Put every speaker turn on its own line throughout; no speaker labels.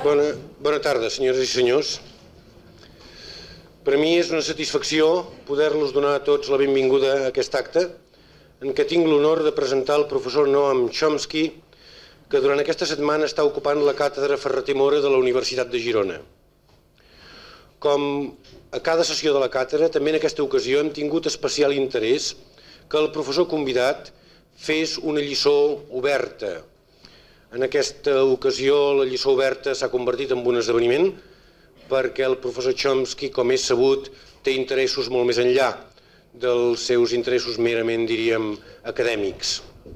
Bona tarda, senyores i senyors. Per a mi és una satisfacció poder-los donar a tots la benvinguda a aquest acte en què tinc l'honor de presentar el professor Noam Chomsky, que durant aquesta setmana està ocupant la càtedra Ferrater Mora de la Universitat de Girona. Com a cada sessió de la càtedra, també en aquesta ocasió hem tingut especial interès que el professor convidat fes una lliçó oberta. En aquesta ocasió la lliçó oberta s'ha convertit en un esdeveniment perquè el professor Chomsky, com és sabut, té interessos molt més enllà dels seus interessos merament, diríem, acadèmics.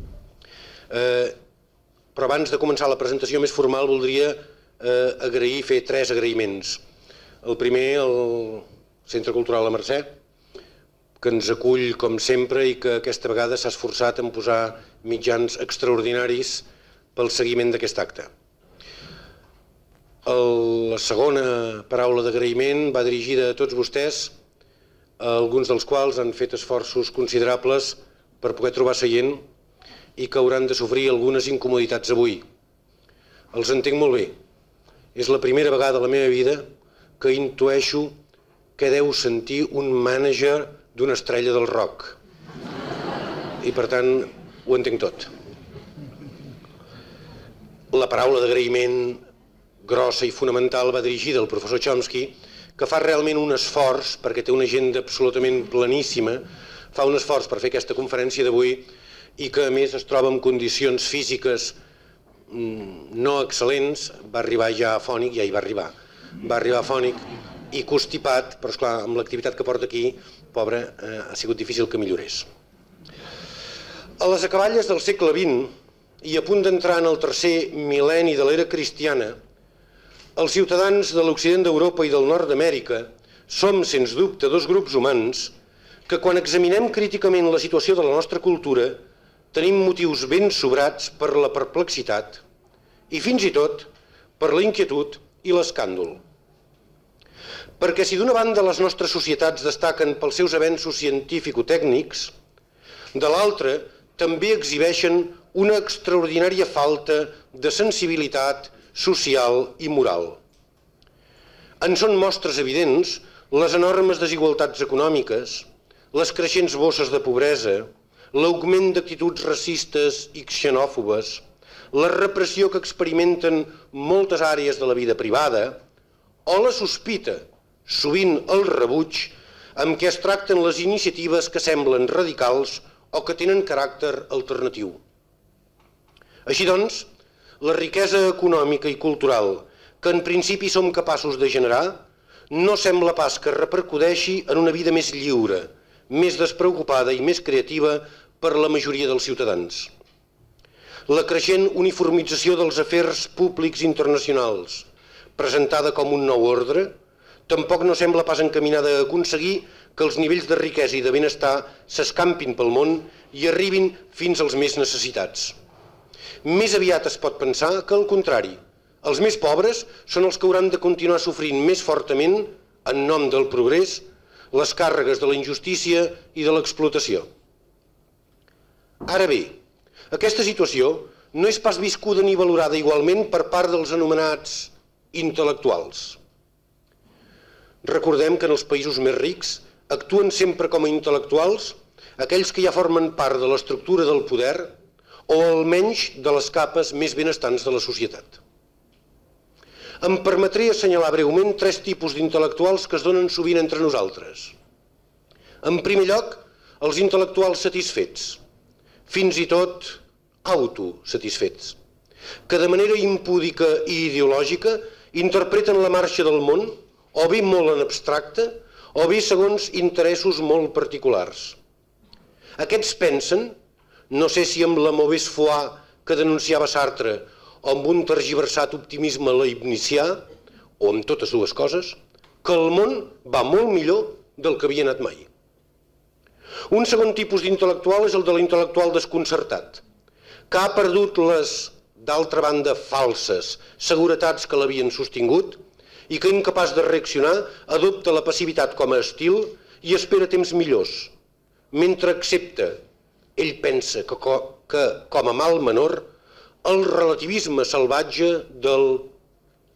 Però abans de començar la presentació més formal voldria fer 3 agraïments. El primer, al Centre Cultural La Mercè, que ens acull com sempre i que aquesta vegada s'ha esforçat en posar mitjans extraordinaris pel seguiment d'aquest acte. La segona paraula d'agraïment va dirigida a tots vostès, alguns dels quals han fet esforços considerables per poder trobar seient i que hauran de sofrir algunes incomoditats avui. Els entenc molt bé. És la primera vegada a la meva vida que intueixo què deu sentir un mànager d'una estrella del rock. I per tant ho entenc tot. La paraula d'agraïment grossa i fonamental va dirigida al professor Chomsky, que fa realment un esforç, perquè té una agenda absolutament planíssima, fa un esforç per fer aquesta conferència d'avui i que a més es troba en condicions físiques no excel·lents, va arribar ja afònic, ja hi va arribar afònic i constipat, però esclar, amb l'activitat que porta aquí, pobre, ha sigut difícil que millorés. A les acaballes del segle XX i a punt d'entrar en el tercer mil·lenni de l'era cristiana, els ciutadans de l'Occident d'Europa i del Nord d'Amèrica som, sens dubte, 2 grups humans que quan examinem críticament la situació de la nostra cultura tenim motius ben sobrats per la perplexitat i fins i tot per la inquietud i l'escàndol. Perquè si d'una banda les nostres societats destaquen pels seus avenços científico-tècnics, de l'altra també exhibeixen una extraordinària falta de sensibilitat social i moral. En són mostres evidents les enormes desigualtats econòmiques, les creixents bosses de pobresa, l'augment d'actituds racistes i xenòfobes, la repressió que experimenten moltes àrees de la vida privada o la sospita, sovint el rebuig, amb què es tracten les iniciatives que semblen radicals o que tenen caràcter alternatiu. Així doncs, la riquesa econòmica i cultural que en principi som capaços de generar no sembla pas que repercuteixi en una vida més lliure, més despreocupada i més creativa per la majoria dels ciutadans. La creixent uniformització dels afers públics internacionals, presentada com un nou ordre, tampoc no sembla pas encaminada a aconseguir que els nivells de riquesa i de benestar s'escampin pel món i arribin fins als més necessitats. Més aviat es pot pensar que, al contrari, els més pobres són els que hauran de continuar sofrint més fortament, en nom del progrés, les càrregues de la injustícia i de l'explotació. Ara bé, aquesta situació no és pas viscuda ni valorada igualment per part dels anomenats intel·lectuals. Recordem que en els països més rics actuen sempre com a intel·lectuals aquells que ja formen part de l'estructura del poder o almenys de les capes més benestants de la societat. Em permetré assenyalar breument 3 tipus d'intel·lectuals que es donen sovint entre nosaltres. En primer lloc, els intel·lectuals satisfets, fins i tot autosatisfets, que de manera impúdica i ideològica interpreten la marxa del món o bé molt en abstracte o bé segons interessos molt particulars. Aquests pensen, no sé si amb la mauvaise foi que denunciava Sartre o amb un tergiversat optimisme leibnizià, o amb totes dues coses, que el món va molt millor del que havia anat mai. Un segon tipus d'intel·lectual és el de l'intel·lectual desconcertat, que ha perdut les, d'altra banda, falses seguretats que l'havien sostingut i que, incapaç de reaccionar, adopta la passivitat com a estil i espera temps millors, mentre accepta, ell pensa que com a mal menor, el relativisme salvatge del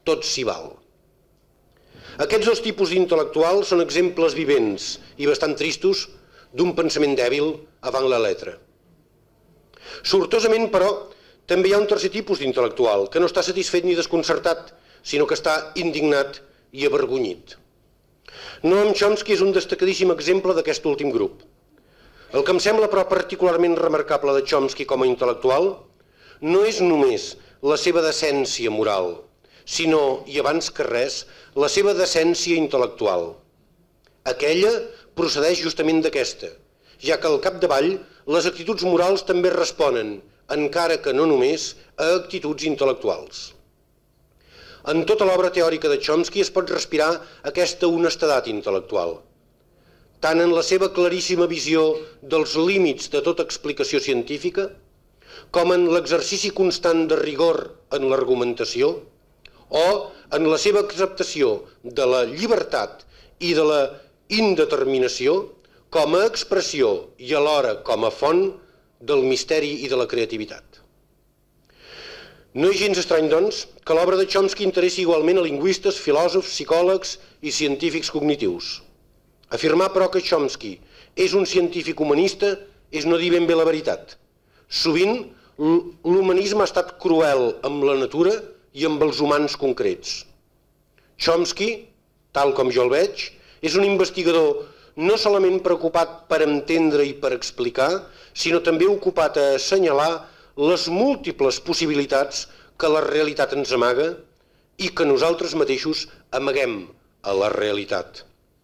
tot s'hi val. Aquests dos tipus d'intel·lectuals són exemples vivents i bastant tristos d'un pensament dèbil avant la letra. Sortosament, però, també hi ha un tercer tipus d'intel·lectual que no està satisfet ni desconcertat, sinó que està indignat i avergonyit. Noam Chomsky és un destacadíssim exemple d'aquest últim grup. El que em sembla, però, particularment remarcable de Chomsky com a intel·lectual no és només la seva decència moral, sinó, i abans que res, la seva decència intel·lectual. Aquella procedeix justament d'aquesta, ja que al capdavall les actituds morals també responen, encara que no només, a actituds intel·lectuals. En tota l'obra teòrica de Chomsky es pot respirar aquesta honestedat intel·lectual, tant en la seva claríssima visió dels límits de tota explicació científica, com en l'exercici constant de rigor en l'argumentació, o en la seva acceptació de la llibertat i de la indeterminació com a expressió i alhora com a font del misteri i de la creativitat. No és gens estrany, doncs, que l'obra de Chomsky interessi igualment a lingüistes, filòsofs, psicòlegs i científics cognitius. Afirmar, però, que Chomsky és un científic humanista és no dir ben bé la veritat. Sovint, l'humanisme ha estat cruel amb la natura i amb els humans concrets. Chomsky, tal com jo el veig, és un investigador no solament preocupat per entendre i per explicar, sinó també ocupat a assenyalar les múltiples possibilitats que la realitat ens amaga i que nosaltres mateixos amaguem a la realitat.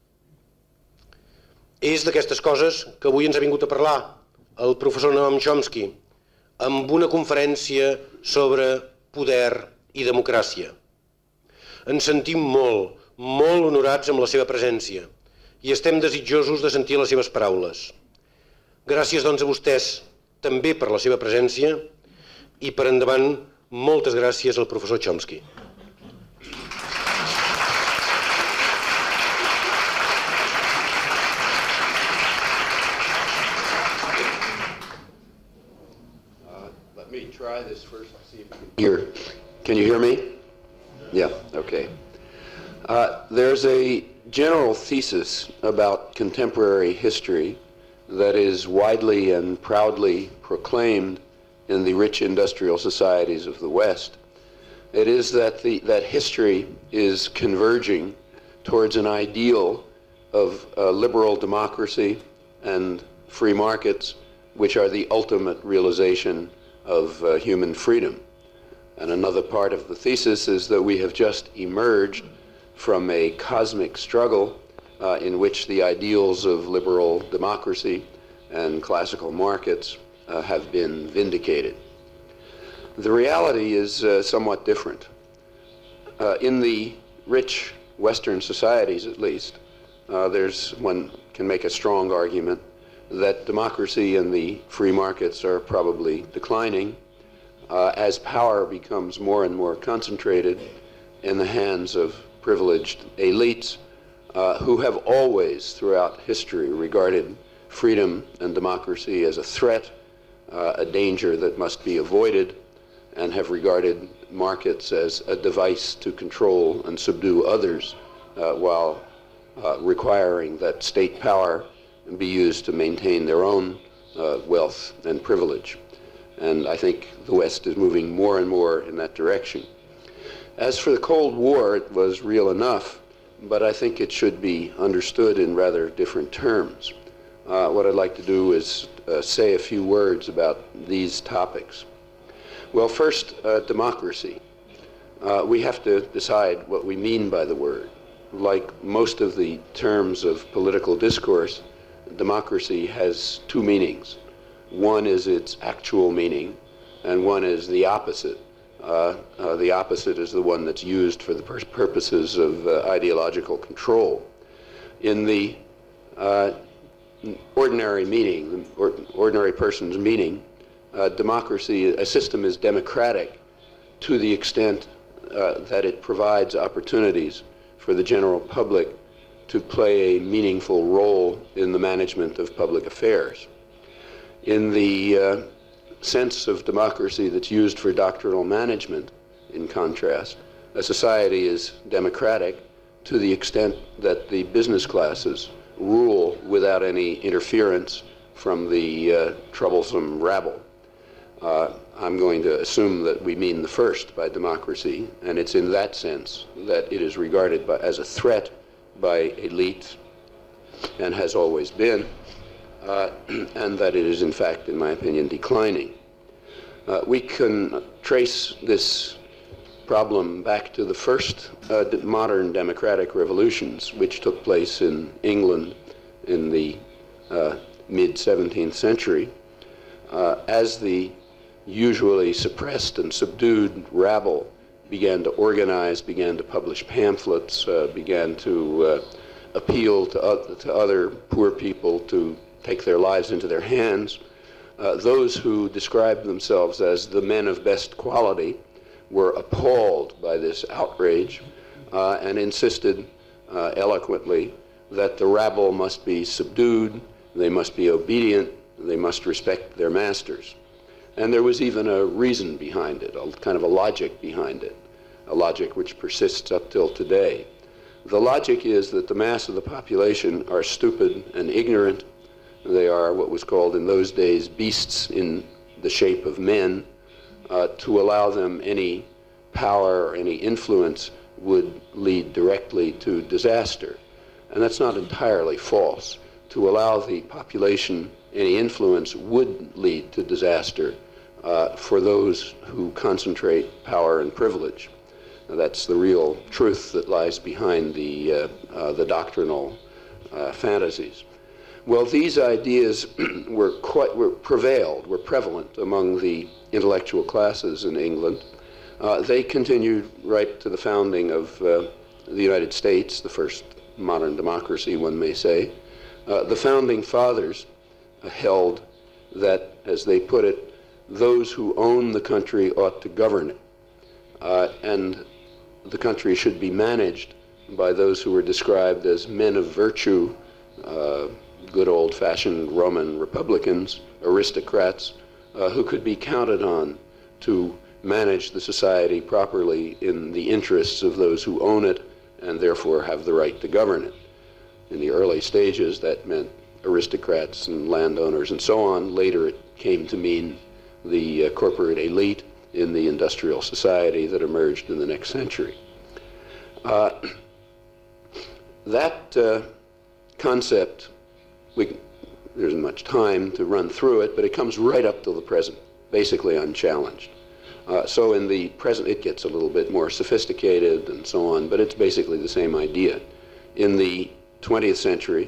És d'aquestes coses que avui ens ha vingut a parlar el professor Noam Chomsky amb una conferència sobre poder i democràcia. Ens sentim molt, molt honorats amb la seva presència i estem desitjosos de sentir les seves paraules. Gràcies, doncs, a vostès també per la seva presència i per endavant moltes gràcies al professor Chomsky.
Let me try this first. See if you can you hear me? Yeah, okay. There's a general thesis about contemporary history that is widely and proudly proclaimed in the rich industrial societies of the West. It is that history is converging towards an ideal of liberal democracy and free markets, which are the ultimate realization of human freedom. And another part of the thesis is that we have just emerged from a cosmic struggle in which the ideals of liberal democracy and classical markets have been vindicated. The reality is somewhat different. In the rich Western societies, at least, one can make a strong argument that democracy and the free markets are probably declining as power becomes more and more concentrated in the hands of privileged elites who have always, throughout history, regarded freedom and democracy as a threat, a danger that must be avoided, and have regarded markets as a device to control and subdue others while requiring that state power be used to maintain their own wealth and privilege. And I think the West is moving more and more in that direction. As for the Cold War, it was real enough, but I think it should be understood in rather different terms. What I'd like to do is say a few words about these topics. Well, first, democracy. We have to decide what we mean by the word. Like most of the terms of political discourse, democracy has two meanings. One is its actual meaning, and one is the opposite. The opposite is the one that's used for the purposes of ideological control. In the ordinary meaning, ordinary person's meaning, democracy, a system is democratic to the extent that it provides opportunities for the general public to play a meaningful role in the management of public affairs. In the sense of democracy that's used for doctrinal management, in contrast, a society is democratic to the extent that the business classes rule without any interference from the troublesome rabble. I'm going to assume that we mean the first by democracy, and it's in that sense that it is regarded as a threat by elites and has always been, and that it is in fact, in my opinion, declining. We can trace this problem back to the first modern democratic revolutions, which took place in England in the mid-17th century, as the usually suppressed and subdued rabble began to organize, began to publish pamphlets, began to appeal to other poor people to take their lives into their hands. Those who described themselves as the men of best quality were appalled by this outrage and insisted eloquently that the rabble must be subdued, they must be obedient, they must respect their masters. And there was even a reason behind it, a kind of a logic behind it, a logic which persists up till today. The logic is that the mass of the population are stupid and ignorant. They are what was called in those days beasts in the shape of men. To allow them any power or any influence would lead directly to disaster. And that's not entirely false. To allow the population any influence would lead to disaster for those who concentrate power and privilege. Now, that's the real truth that lies behind the doctrinal fantasies. Well, these ideas were prevalent among the intellectual classes in England. They continued right to the founding of the United States, the first modern democracy, one may say. The founding fathers held that, as they put it, those who own the country ought to govern it, and the country should be managed by those who were described as men of virtue, good old-fashioned Roman republicans, aristocrats, who could be counted on to manage the society properly in the interests of those who own it and therefore have the right to govern it. In the early stages, that meant aristocrats and landowners and so on. Later, it came to mean the corporate elite in the industrial society that emerged in the next century. That concept, there isn't much time to run through it, but it comes right up to the present, basically unchallenged. So in the present, it gets a little bit more sophisticated and so on, but it's basically the same idea. In the 20th century,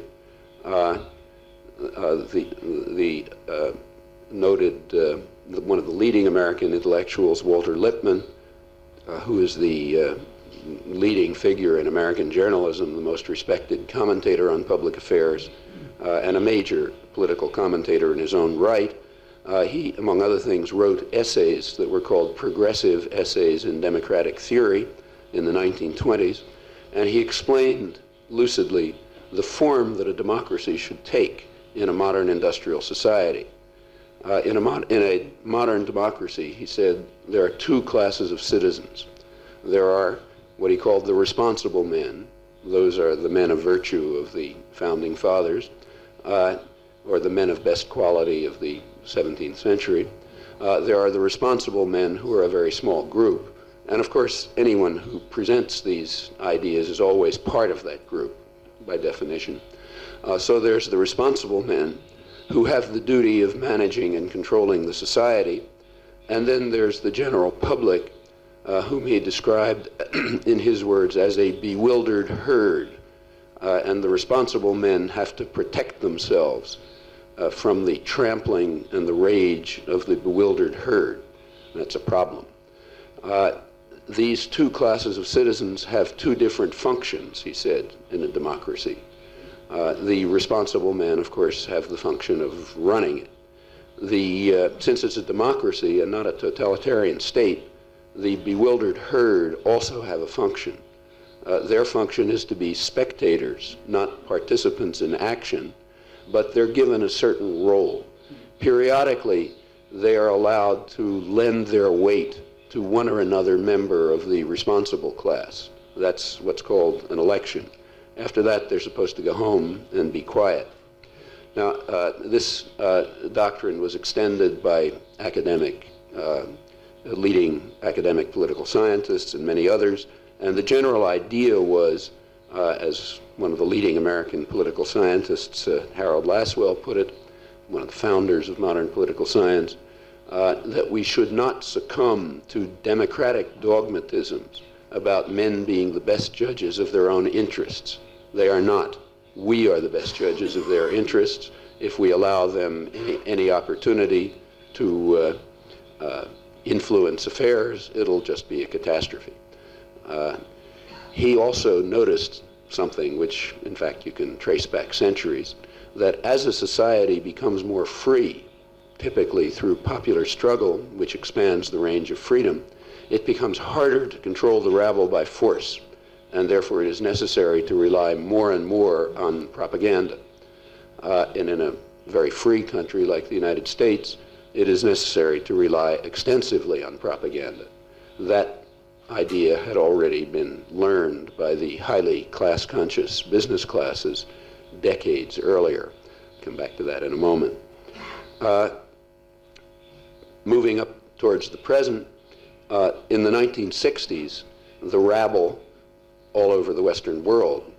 noted one of the leading American intellectuals, Walter Lippmann, who is the leading figure in American journalism, the most respected commentator on public affairs, and a major political commentator in his own right. He, among other things, wrote essays that were called Progressive Essays in Democratic Theory in the 1920s, and he explained lucidly the form that a democracy should take in a modern industrial society. In a modern democracy, he said, there are two classes of citizens. There are what he called the responsible men. Those are the men of virtue of the founding fathers, or the men of best quality of the 17th century. There are the responsible men who are a very small group. And of course, anyone who presents these ideas is always part of that group, by definition. So there's the responsible men who have the duty of managing and controlling the society. And then there's the general public, whom he described, in his words, as a bewildered herd. And the responsible men have to protect themselves from the trampling and the rage of the bewildered herd. That's a problem. These two classes of citizens have two different functions, he said, in a democracy. The responsible men, of course, have the function of running it. Since it's a democracy and not a totalitarian state, the bewildered herd also have a function. Their function is to be spectators, not participants in action, but they're given a certain role. Periodically, they are allowed to lend their weight to one or another member of the responsible class. That's what's called an election. After that, they're supposed to go home and be quiet. Now, this doctrine was extended by leading academic political scientists and many others, and the general idea was, as one of the leading American political scientists, Harold Lasswell, put it, one of the founders of modern political science, that we should not succumb to democratic dogmatisms about men being the best judges of their own interests. They are not. We are the best judges of their interests. If we allow them any opportunity to influence affairs, it'll just be a catastrophe. He also noticed something which, in fact, you can trace back centuries, that as a society becomes more free, typically through popular struggle, which expands the range of freedom, it becomes harder to control the rabble by force, and therefore it is necessary to rely more and more on propaganda. And in a very free country like the United States, it is necessary to rely extensively on propaganda. That idea had already been learned by the highly class-conscious business classes decades earlier. I'll come back to that in a moment. Moving up towards the present, in the 1960s, the rabble all over the Western world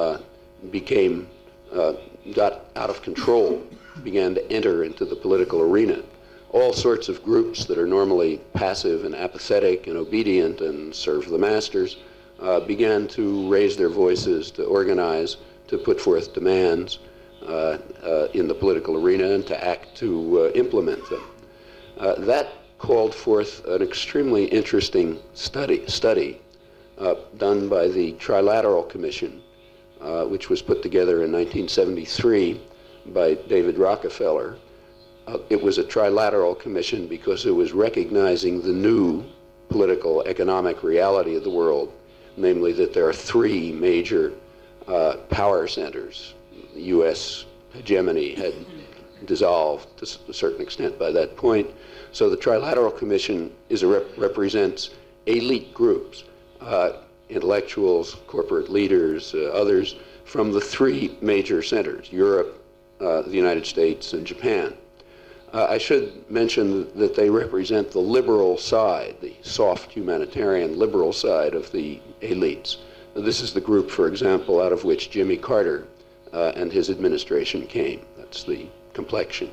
got out of control, began to enter into the political arena. All sorts of groups that are normally passive and apathetic and obedient and serve the masters began to raise their voices, to organize, to put forth demands in the political arena and to act to implement them. That called forth an extremely interesting study done by the Trilateral Commission, which was put together in 1973 by David Rockefeller. It was a trilateral commission because it was recognizing the new political economic reality of the world, namely that there are three major power centers. The U.S. hegemony had dissolved to a certain extent by that point. So the Trilateral Commission represents elite groups, intellectuals, corporate leaders, others, from the three major centers, Europe, the United States, and Japan. I should mention that they represent the liberal side, the soft humanitarian liberal side of the elites. This is the group, for example, out of which Jimmy Carter and his administration came. That's the complexion.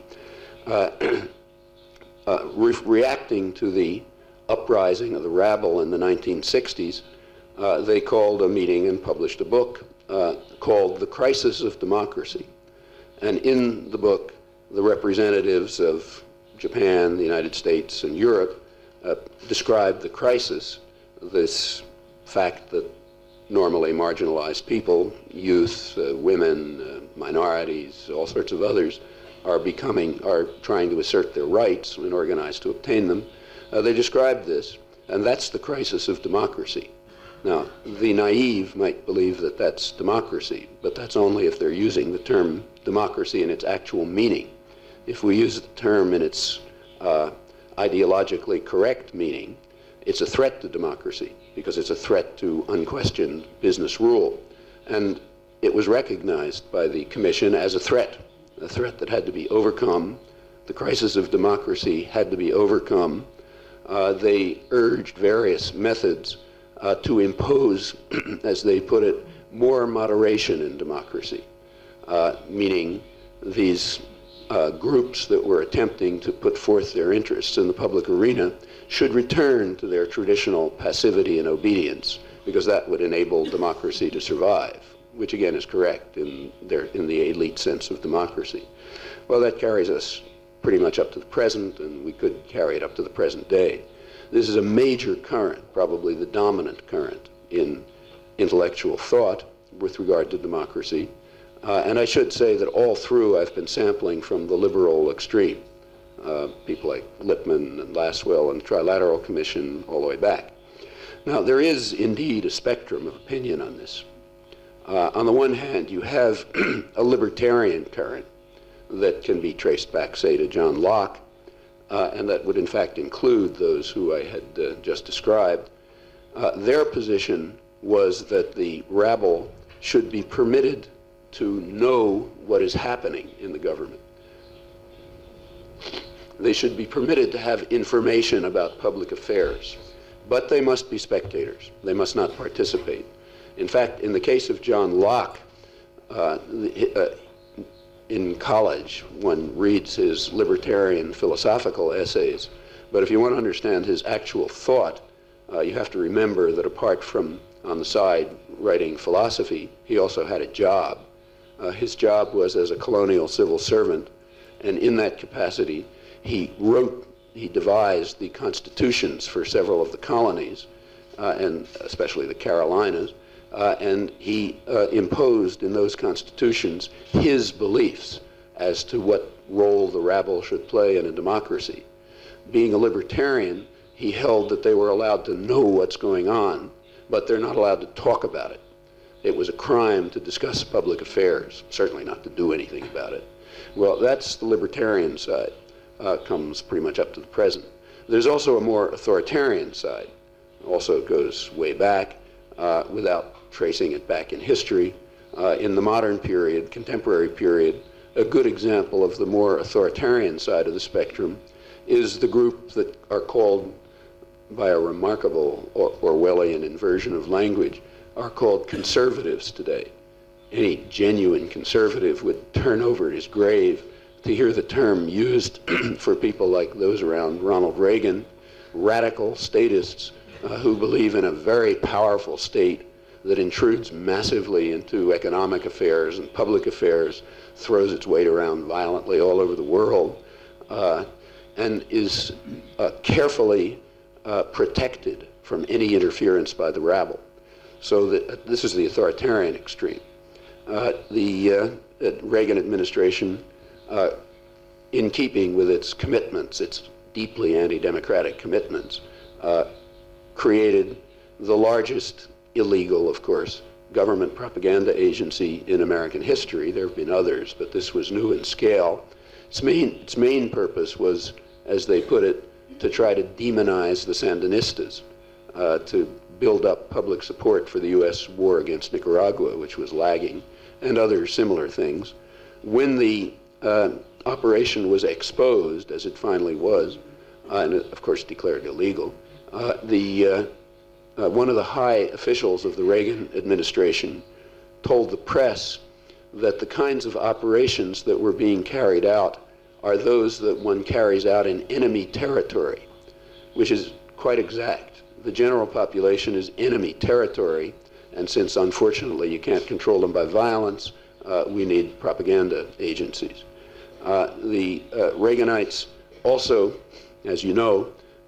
Reacting to the uprising of the rabble in the 1960s, they called a meeting and published a book called The Crisis of Democracy. And in the book, the representatives of Japan, the United States, and Europe described the crisis, this fact that normally marginalized people, youth, women, minorities, all sorts of others, are trying to assert their rights and organize to obtain them. They described this, and that's the crisis of democracy. Now, the naive might believe that that's democracy, but that's only if they're using the term democracy in its actual meaning. If we use the term in its ideologically correct meaning, it's a threat to democracy because it's a threat to unquestioned business rule. And it was recognized by the Commission as a threat that had to be overcome. The crisis of democracy had to be overcome. They urged various methods to impose, as they put it, more moderation in democracy, meaning these groups that were attempting to put forth their interests in the public arena should return to their traditional passivity and obedience, because that would enable democracy to survive, which again is correct in the elite sense of democracy. Well, that carries us pretty much up to the present, and we could carry it up to the present day. This is a major current, probably the dominant current in intellectual thought with regard to democracy. And I should say that all through I've been sampling from the liberal extreme, people like Lippmann and Lasswell and the Trilateral Commission all the way back. Now, there is indeed a spectrum of opinion on this. On the one hand, you have a libertarian current that can be traced back, say, to John Locke, and that would in fact include those who I had just described, their position was that the rabble should be permitted to know what is happening in the government. They should be permitted to have information about public affairs, but they must be spectators. They must not participate. In fact, in the case of John Locke, in college, one reads his libertarian philosophical essays, but if you want to understand his actual thought, you have to remember that apart from, on the side, writing philosophy, he also had a job. His job was as a colonial civil servant, and in that capacity, he devised the constitutions for several of the colonies, and especially the Carolinas, and he imposed in those constitutions his beliefs as to what role the rabble should play in a democracy. Being a libertarian, he held that they were allowed to know what's going on, but they're not allowed to talk about it. It was a crime to discuss public affairs, certainly not to do anything about it. Well, that's the libertarian side, comes pretty much up to the present. There's also a more authoritarian side, also goes way back, without tracing it back in history. In the modern period, contemporary period, a good example of the more authoritarian side of the spectrum is the group that are called, by a remarkable Orwellian inversion of language, are called conservatives today. Any genuine conservative would turn over his grave to hear the term used for people like those around Ronald Reagan, radical statists who believe in a very powerful state that intrudes massively into economic affairs and public affairs, throws its weight around violently all over the world, and is carefully protected from any interference by the rabble. So this is the authoritarian extreme. The Reagan administration, in keeping with its commitments, its deeply anti-democratic commitments, created the largest illegal, of course, government propaganda agency in American history. There have been others, but this was new in scale. Its main purpose was, as they put it, to try to demonize the Sandinistas, to build up public support for the U.S. war against Nicaragua, which was lagging, and other similar things. When the operation was exposed, as it finally was, and of course declared illegal, one of the high officials of the Reagan administration told the press that the kinds of operations that were being carried out are those that one carries out in enemy territory, which is quite exact. The general population is enemy territory, and since unfortunately you can't control them by violence, we need propaganda agencies. The Reaganites also, as you know,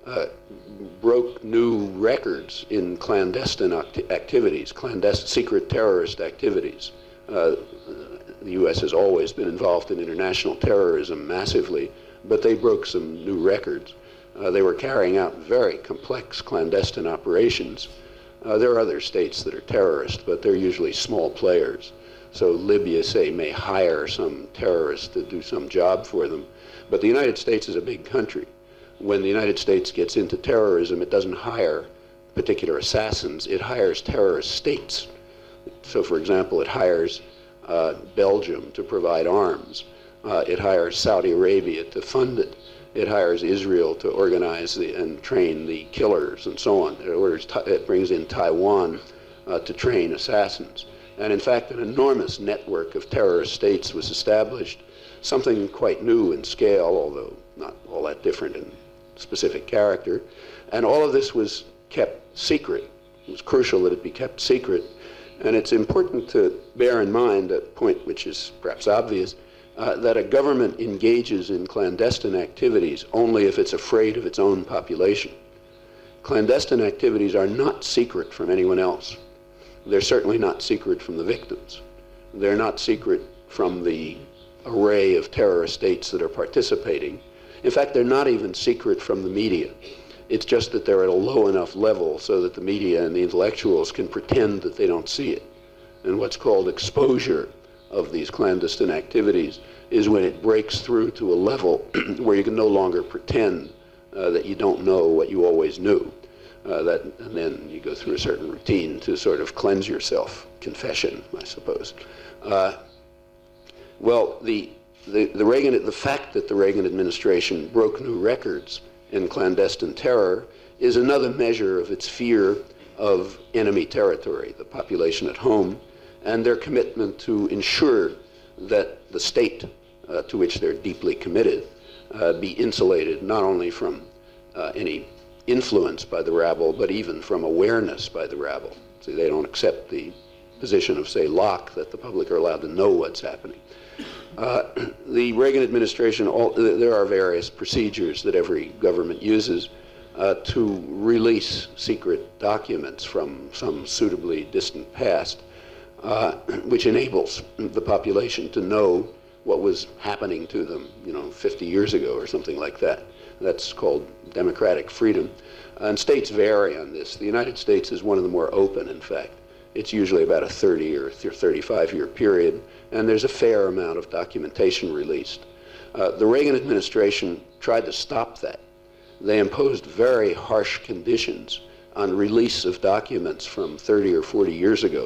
broke new records in clandestine activities, secret terrorist activities. The U.S. has always been involved in international terrorism massively, but they broke some new records. They were carrying out very complex clandestine operations. There are other states that are terrorist, but they're usually small players. So Libya, say, may hire some terrorists to do some job for them. But the United States is a big country. When the United States gets into terrorism, it doesn't hire particular assassins, it hires terrorist states. So, for example, it hires Belgium to provide arms. It hires Saudi Arabia to fund it. It hires Israel to organize and train the killers and so on. It brings in Taiwan to train assassins. And in fact, an enormous network of terrorist states was established, something quite new in scale, although not all that different in specific character. And all of this was kept secret. It was crucial that it be kept secret. And it's important to bear in mind a point which is perhaps obvious, that a government engages in clandestine activities only if it's afraid of its own population. Clandestine activities are not secret from anyone else. They're certainly not secret from the victims. They're not secret from the array of terrorist states that are participating. In fact, they're not even secret from the media. It's just that they're at a low enough level so that the media and the intellectuals can pretend that they don't see it. And what's called exposure of these clandestine activities is when it breaks through to a level where you can no longer pretend that you don't know what you always knew. And then you go through a certain routine to sort of cleanse yourself, confession, I suppose. Well, the fact that the Reagan administration broke new records in clandestine terror is another measure of its fear of enemy territory, the population at home, and their commitment to ensure that the state to which they're deeply committed be insulated not only from any influence by the rabble, but even from awareness by the rabble. See, they don't accept the position of, say, Locke, that the public are allowed to know what's happening. The Reagan administration, there are various procedures that every government uses to release secret documents from some suitably distant past, which enables the population to know what was happening to them, 50 years ago or something like that. That's called democratic freedom. And states vary on this. The United States is one of the more open, in fact. It's usually about a 30 or 35-year period, and there's a fair amount of documentation released. The Reagan administration tried to stop that. They imposed very harsh conditions on release of documents from 30 or 40 years ago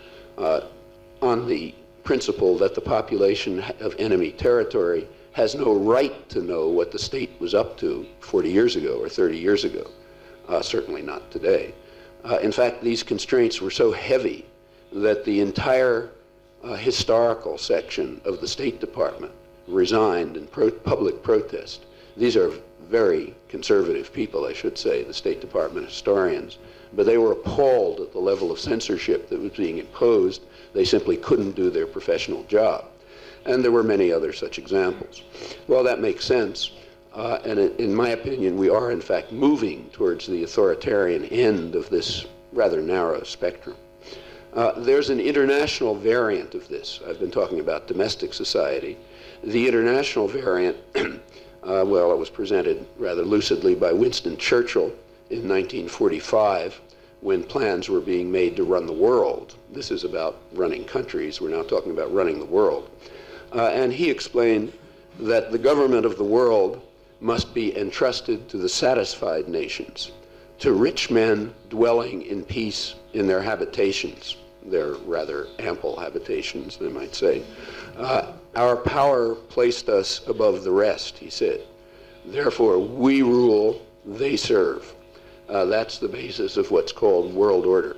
on the principle that the population of enemy territory has no right to know what the state was up to 40 years ago or 30 years ago. Certainly not today. In fact, these constraints were so heavy that the entire historical section of the State Department resigned in public protest. These are very conservative people, I should say, the State Department historians, but they were appalled at the level of censorship that was being imposed. They simply couldn't do their professional job. And there were many other such examples. Well, that makes sense. And in my opinion, we are in fact moving towards the authoritarian end of this rather narrow spectrum. There's an international variant of this. I've been talking about domestic society. The international variant, well, it was presented rather lucidly by Winston Churchill in 1945 when plans were being made to run the world. This is about running countries. We're now talking about running the world. And he explained that the government of the world must be entrusted to the satisfied nations, to rich men dwelling in peace in their habitations, their rather ample habitations, they might say. Our power placed us above the rest, he said. Therefore, we rule, they serve. That's the basis of what's called world order.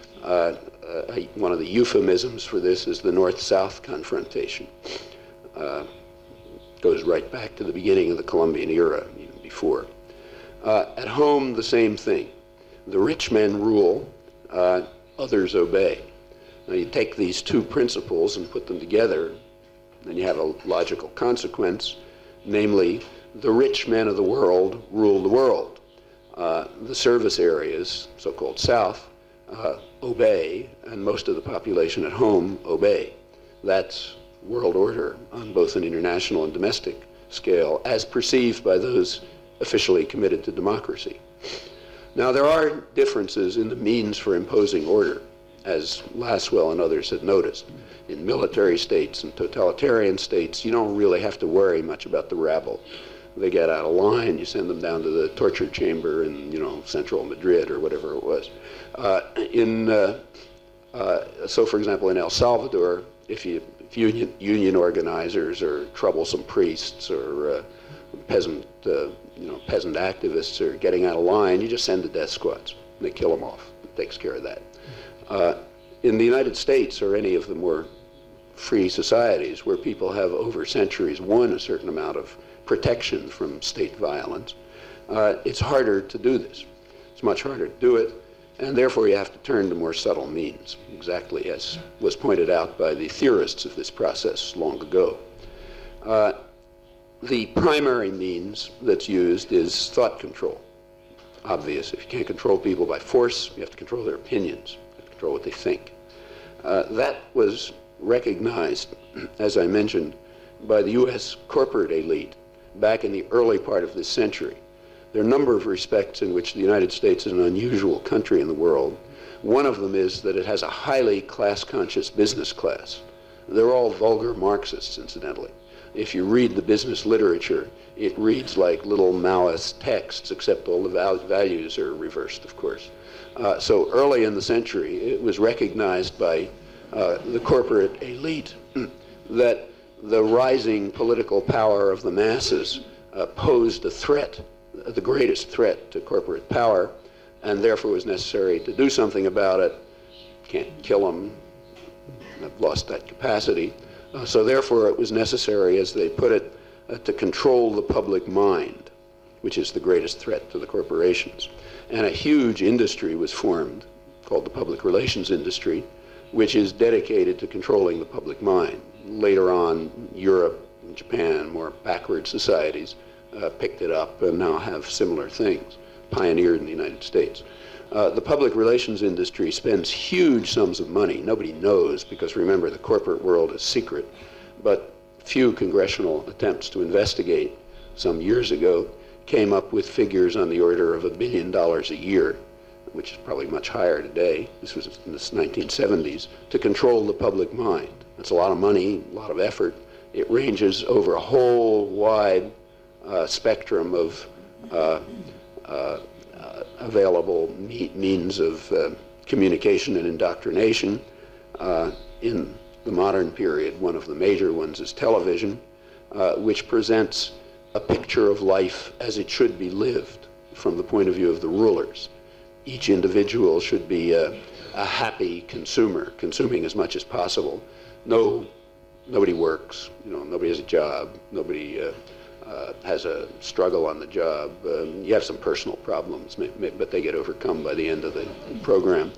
One of the euphemisms for this is the North-South confrontation. Goes right back to the beginning of the Columbian era, even before. At home, the same thing. The rich men rule, others obey. Now you take these two principles and put them together, and you have a logical consequence, namely, the rich men of the world rule the world. The service areas, so-called South, obey, and most of the population at home obey. That's world order on both an international and domestic scale, as perceived by those officially committed to democracy. Now, there are differences in the means for imposing order, as Lasswell and others had noticed. In military states and totalitarian states, you don't really have to worry much about the rabble. They get out of line, you send them down to the torture chamber in, central Madrid or whatever it was. So for example, in El Salvador, if union organizers or troublesome priests or peasant activists are getting out of line, you just send the death squads. They kill them off. It takes care of that. In the United States or any of the more free societies where people have over centuries won a certain amount of protection from state violence, it's harder to do this. It's much harder to do it, and therefore you have to turn to more subtle means, exactly as was pointed out by the theorists of this process long ago. The primary means that's used is thought control. Obvious. If you can't control people by force, you have to control their opinions, you have to control what they think. That was recognized, as I mentioned, by the U.S. corporate elite back in the early part of this century. There are a number of respects in which the United States is an unusual country in the world. One of them is that it has a highly class-conscious business class. They're all vulgar Marxists, incidentally. If you read the business literature, it reads like little Maoist texts, except all the values are reversed, of course. So early in the century, it was recognized by the corporate elite that the rising political power of the masses posed a threat, the greatest threat to corporate power, and therefore it was necessary to do something about it. Can't kill them. I've lost that capacity. So therefore it was necessary, as they put it, to control the public mind, which is the greatest threat to the corporations. And a huge industry was formed, called the public relations industry, which is dedicated to controlling the public mind. Later on, Europe and Japan, more backward societies, picked it up and now have similar things, pioneered in the United States. The public relations industry spends huge sums of money. Nobody knows, because remember, the corporate world is secret. But few congressional attempts to investigate some years ago came up with figures on the order of $1 billion a year, which is probably much higher today. This was in the 1970s, to control the public mind. That's a lot of money, a lot of effort. It ranges over a whole wide spectrum of available means of communication and indoctrination. In the modern period, one of the major ones is television, which presents a picture of life as it should be lived from the point of view of the rulers. Each individual should be a happy consumer, consuming as much as possible. Nobody works, nobody has a job, nobody has a struggle on the job. You have some personal problems, but they get overcome by the end of the program.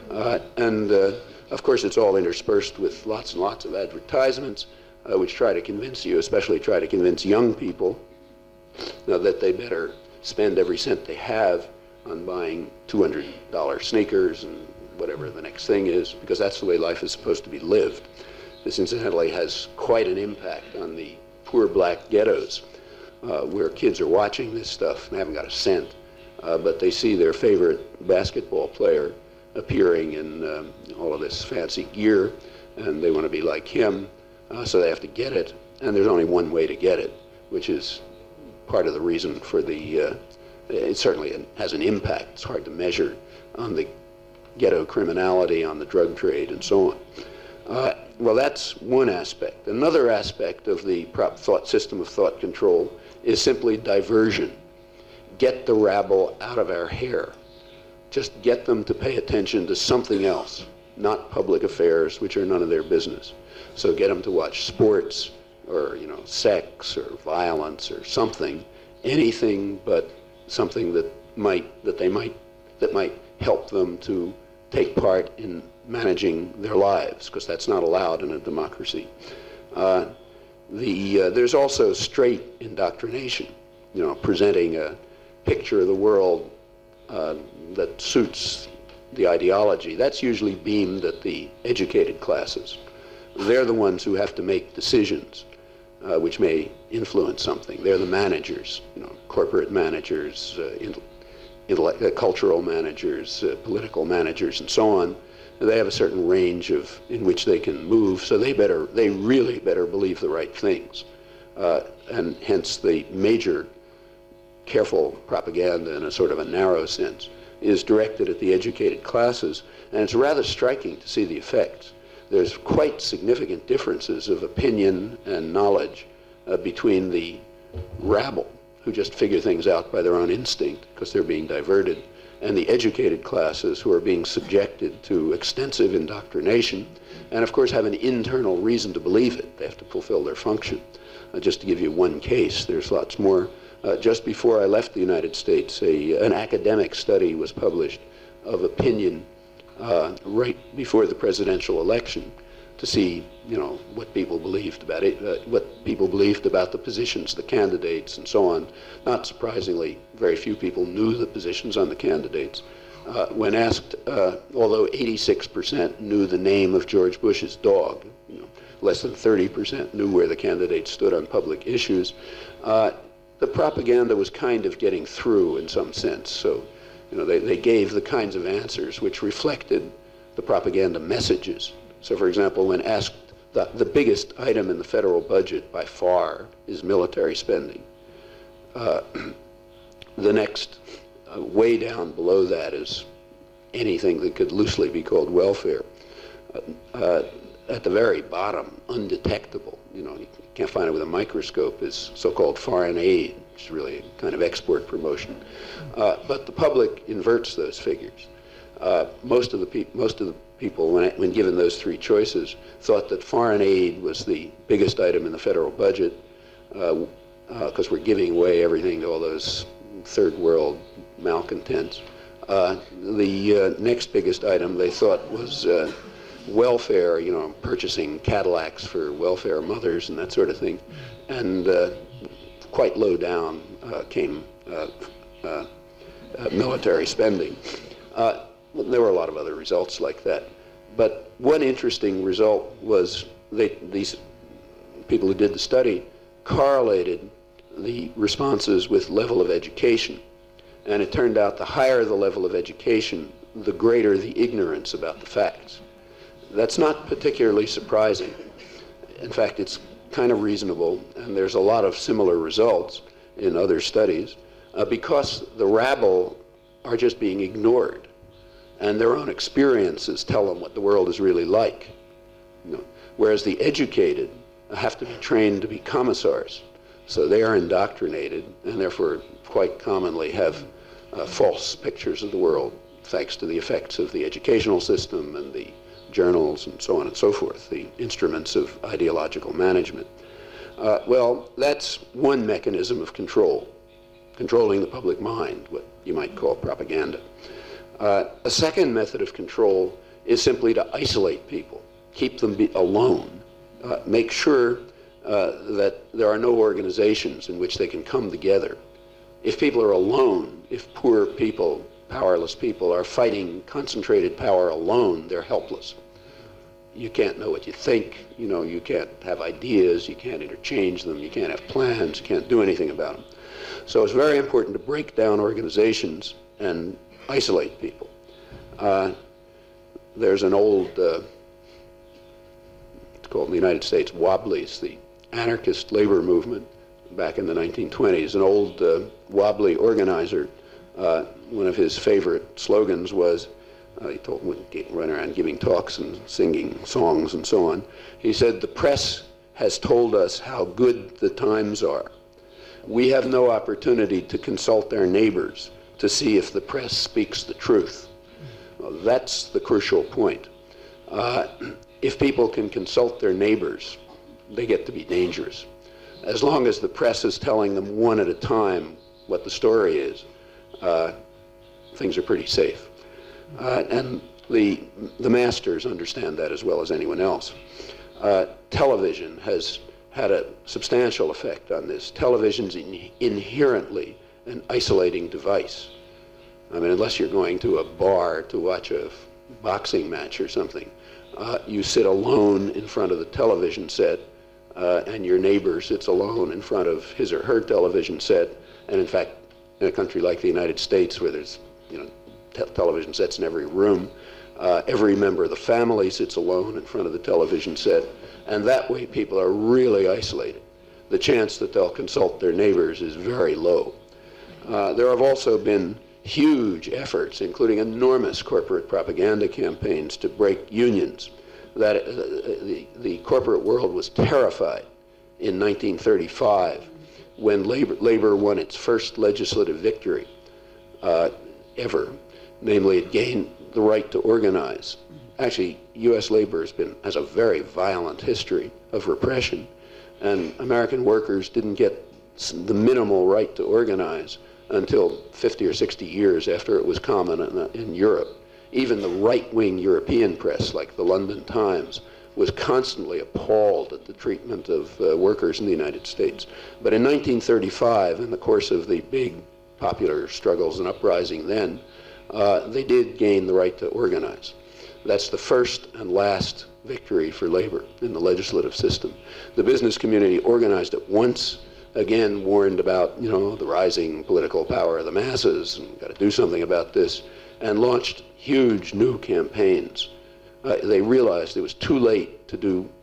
Of course, it's all interspersed with lots and lots of advertisements, which try to convince you, especially try to convince young people, that they better spend every cent they have on buying $200 sneakers and whatever the next thing is, because that's the way life is supposed to be lived. This incidentally has quite an impact on the poor black ghettos, where kids are watching this stuff and haven't got a cent, but they see their favorite basketball player appearing in all of this fancy gear, and they want to be like him, so they have to get it, and there's only one way to get it, which is part of the reason for the, it certainly has an impact, it's hard to measure, on the ghetto criminality, on the drug trade, and so on. Well, that's one aspect. Another aspect of the system of thought control is simply diversion. Get the rabble out of our hair. Just get them to pay attention to something else, not public affairs, which are none of their business. So get them to watch sports, or sex, or violence, or something, anything but something that might help them to take part in managing their lives, because that's not allowed in a democracy. There's also straight indoctrination, presenting a picture of the world that suits the ideology. That's usually beamed at the educated classes. They're the ones who have to make decisions which may influence something. They're the managers, corporate managers, cultural managers, political managers, and so on. They have a certain range in which they can move, so they really better believe the right things. And hence the major careful propaganda, in a sort of a narrow sense, is directed at the educated classes, and it's rather striking to see the effects. There's quite significant differences of opinion and knowledge between the rabble, who just figure things out by their own instinct because they're being diverted, and the educated classes, who are being subjected to extensive indoctrination, and of course have an internal reason to believe it. They have to fulfill their function. Just to give you one case, there's lots more. Just before I left the United States, an academic study was published of opinion right before the presidential election, to see, what people believed about it, what people believed about the positions, the candidates, and so on. Not surprisingly, very few people knew the positions on the candidates. When asked, although 86% knew the name of George Bush's dog, less than 30% knew where the candidates stood on public issues. The propaganda was kind of getting through in some sense. So, they gave the kinds of answers which reflected the propaganda messages. So, for example, when asked the biggest item in the federal budget by far is military spending. The next, way down below that, is anything that could loosely be called welfare. At the very bottom, undetectable, you can't find it with a microscope, is so-called foreign aid, which is really a kind of export promotion. But the public inverts those figures. Most of the people, when given those three choices, thought that foreign aid was the biggest item in the federal budget, because we're giving away everything to all those third world malcontents. The next biggest item they thought was welfare, purchasing Cadillacs for welfare mothers and that sort of thing. And quite low down came military spending. There were a lot of other results like that. But one interesting result was these people who did the study correlated the responses with level of education. And it turned out the higher the level of education, the greater the ignorance about the facts. That's not particularly surprising. In fact, it's kind of reasonable, and there's a lot of similar results in other studies, because the rabble are just being ignored, and their own experiences tell them what the world is really like. Whereas the educated have to be trained to be commissars, so they are indoctrinated, and therefore quite commonly have false pictures of the world, thanks to the effects of the educational system and the journals and so on and so forth, the instruments of ideological management. Well, that's one mechanism of control, controlling the public mind, what you might call propaganda. A second method of control is simply to isolate people, keep them alone, make sure that there are no organizations in which they can come together. If people are alone, if poor people, powerless people are fighting concentrated power alone, they're helpless. You can't know what you think, you can't have ideas, you can't interchange them, you can't have plans, you can't do anything about them. So it's very important to break down organizations and isolate people. There's an old, it's called in the United States Wobblies, the anarchist labor movement back in the 1920s. An old wobbly organizer, one of his favorite slogans was, he run around giving talks and singing songs and so on. He said, "The press has told us how good the times are. We have no opportunity to consult our neighbors to see if the press speaks the truth." Well, that's the crucial point. If people can consult their neighbors, they get to be dangerous. As long as the press is telling them one at a time what the story is, things are pretty safe. And the masters understand that as well as anyone else. Television has had a substantial effect on this. Television's inherently an isolating device. I mean, unless you're going to a bar to watch a boxing match or something, you sit alone in front of the television set, and your neighbor sits alone in front of his or her television set. And in fact, in a country like the United States, where there's television sets in every room, every member of the family sits alone in front of the television set, and that way people are really isolated. The chance that they'll consult their neighbors is very low. There have also been huge efforts, including enormous corporate propaganda campaigns, to break unions. That the corporate world was terrified in 1935 when labor won its first legislative victory ever. Namely, it gained the right to organize. Actually, U.S. labor has a very violent history of repression, and American workers didn't get the minimal right to organize until 50 or 60 years after it was common in Europe. Even the right-wing European press, like the London Times, was constantly appalled at the treatment of workers in the United States. But in 1935, in the course of the big popular struggles and uprising then, they did gain the right to organize. That's the first and last victory for labor in the legislative system. The business community organized at once, again warned about the rising political power of the masses, and got to do something about this, and launched huge new campaigns. They realized it was too late to do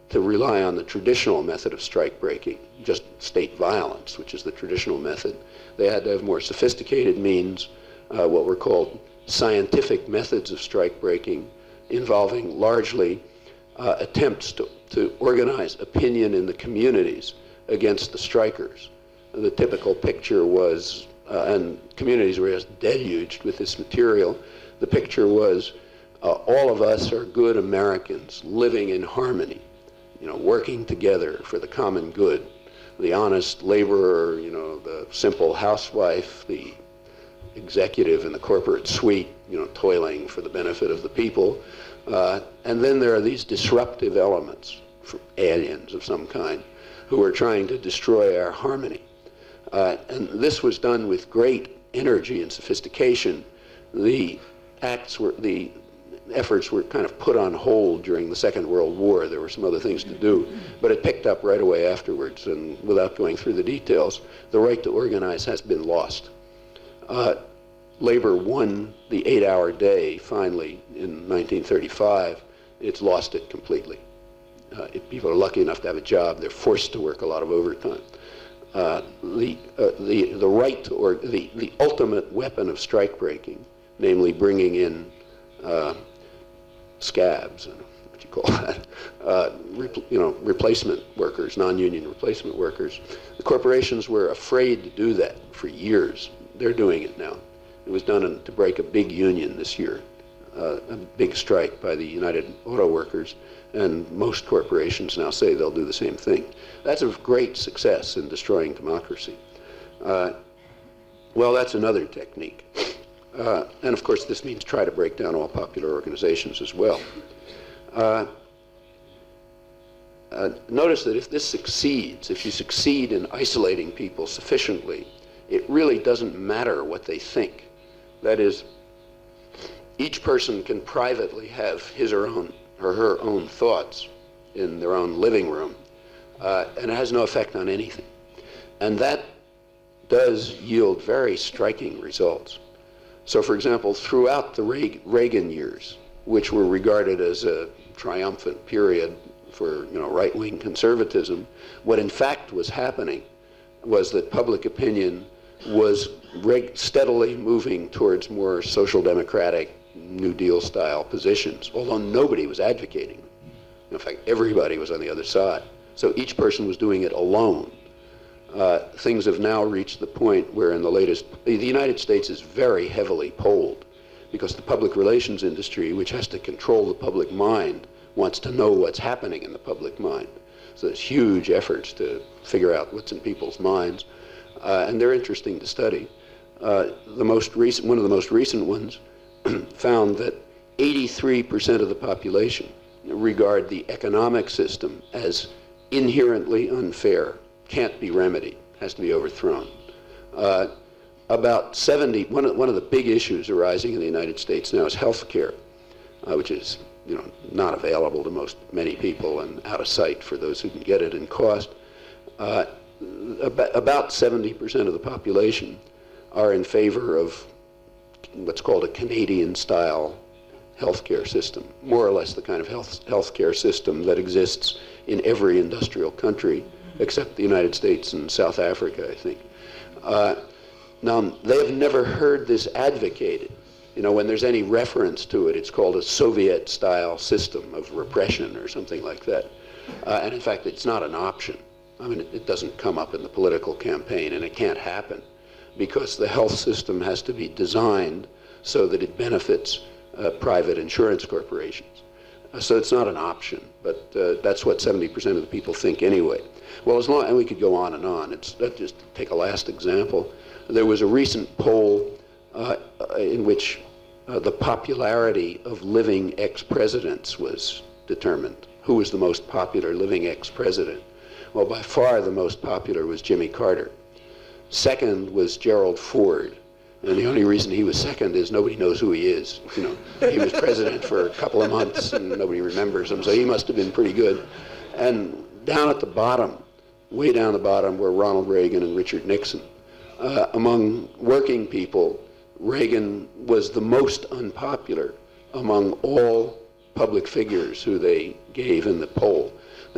to rely on the traditional method of strike breaking, just state violence, which is the traditional method. They had to have more sophisticated means, what were called scientific methods of strike breaking, involving largely attempts to organize opinion in the communities against the strikers. The typical picture was, and communities were just deluged with this material, the picture was all of us are good Americans living in harmony, working together for the common good. The honest laborer, the simple housewife, the executive in the corporate suite, toiling for the benefit of the people. And then there are these disruptive elements, aliens of some kind, who are trying to destroy our harmony. And this was done with great energy and sophistication. The efforts were kind of put on hold during the Second World War. There were some other things to do, but it picked up right away afterwards. And without going through the details, the right to organize has been lost. Labor won the 8-hour day finally in 1935. It's lost it completely. If people are lucky enough to have a job, they're forced to work a lot of overtime. The right to, or the ultimate weapon of strike breaking, namely bringing in scabs, what you call that, replacement workers, non-union replacement workers. The corporations were afraid to do that for years. They're doing it now. It was done to break a big union this year, a big strike by the United Auto Workers, and most corporations now say they'll do the same thing. That's a great success in destroying democracy. Well, that's another technique. And of course, this means try to break down all popular organizations as well. Notice that if this succeeds, if you succeed in isolating people sufficiently, it really doesn't matter what they think. That is, each person can privately have his or her own thoughts in their own living room, and it has no effect on anything. And that does yield very striking results. So, for example, throughout the Reagan years, which were regarded as a triumphant period for right-wing conservatism, what in fact was happening was that public opinion was steadily moving towards more social democratic, New Deal style positions, although nobody was advocating them. In fact, everybody was on the other side. So each person was doing it alone. Things have now reached the point where in the United States is very heavily polled because the public relations industry, which has to control the public mind, wants to know what's happening in the public mind. So there's huge efforts to figure out what's in people's minds. And they're interesting to study. One of the most recent ones found that 83% of the population regard the economic system as inherently unfair, can't be remedied, has to be overthrown. About 70, one of the big issues arising in the United States now is health care, which is not available to many people and out of sight for those who can get it in cost. About 70% of the population are in favor of what's called a Canadian-style healthcare system, more or less the kind of healthcare system that exists in every industrial country except the United States and South Africa, I think. Now, they have never heard this advocated. When there's any reference to it, it's called a Soviet-style system of repression or something like that. And in fact, it's not an option. I mean, it doesn't come up in the political campaign, and it can't happen because the health system has to be designed so that it benefits private insurance corporations. So it's not an option, but that's what 70% of the people think anyway. Well, and we could go on and on. Let's just take a last example. There was a recent poll in which the popularity of living ex-presidents was determined. Who was the most popular living ex-president? Well, by far the most popular was Jimmy Carter. Second was Gerald Ford. And the only reason he was second is nobody knows who he is. He was president for a couple of months and nobody remembers him, so he must have been pretty good. And down at the bottom, way down the bottom, were Ronald Reagan and Richard Nixon. Among working people, Reagan was the most unpopular among all public figures who they gave in the poll.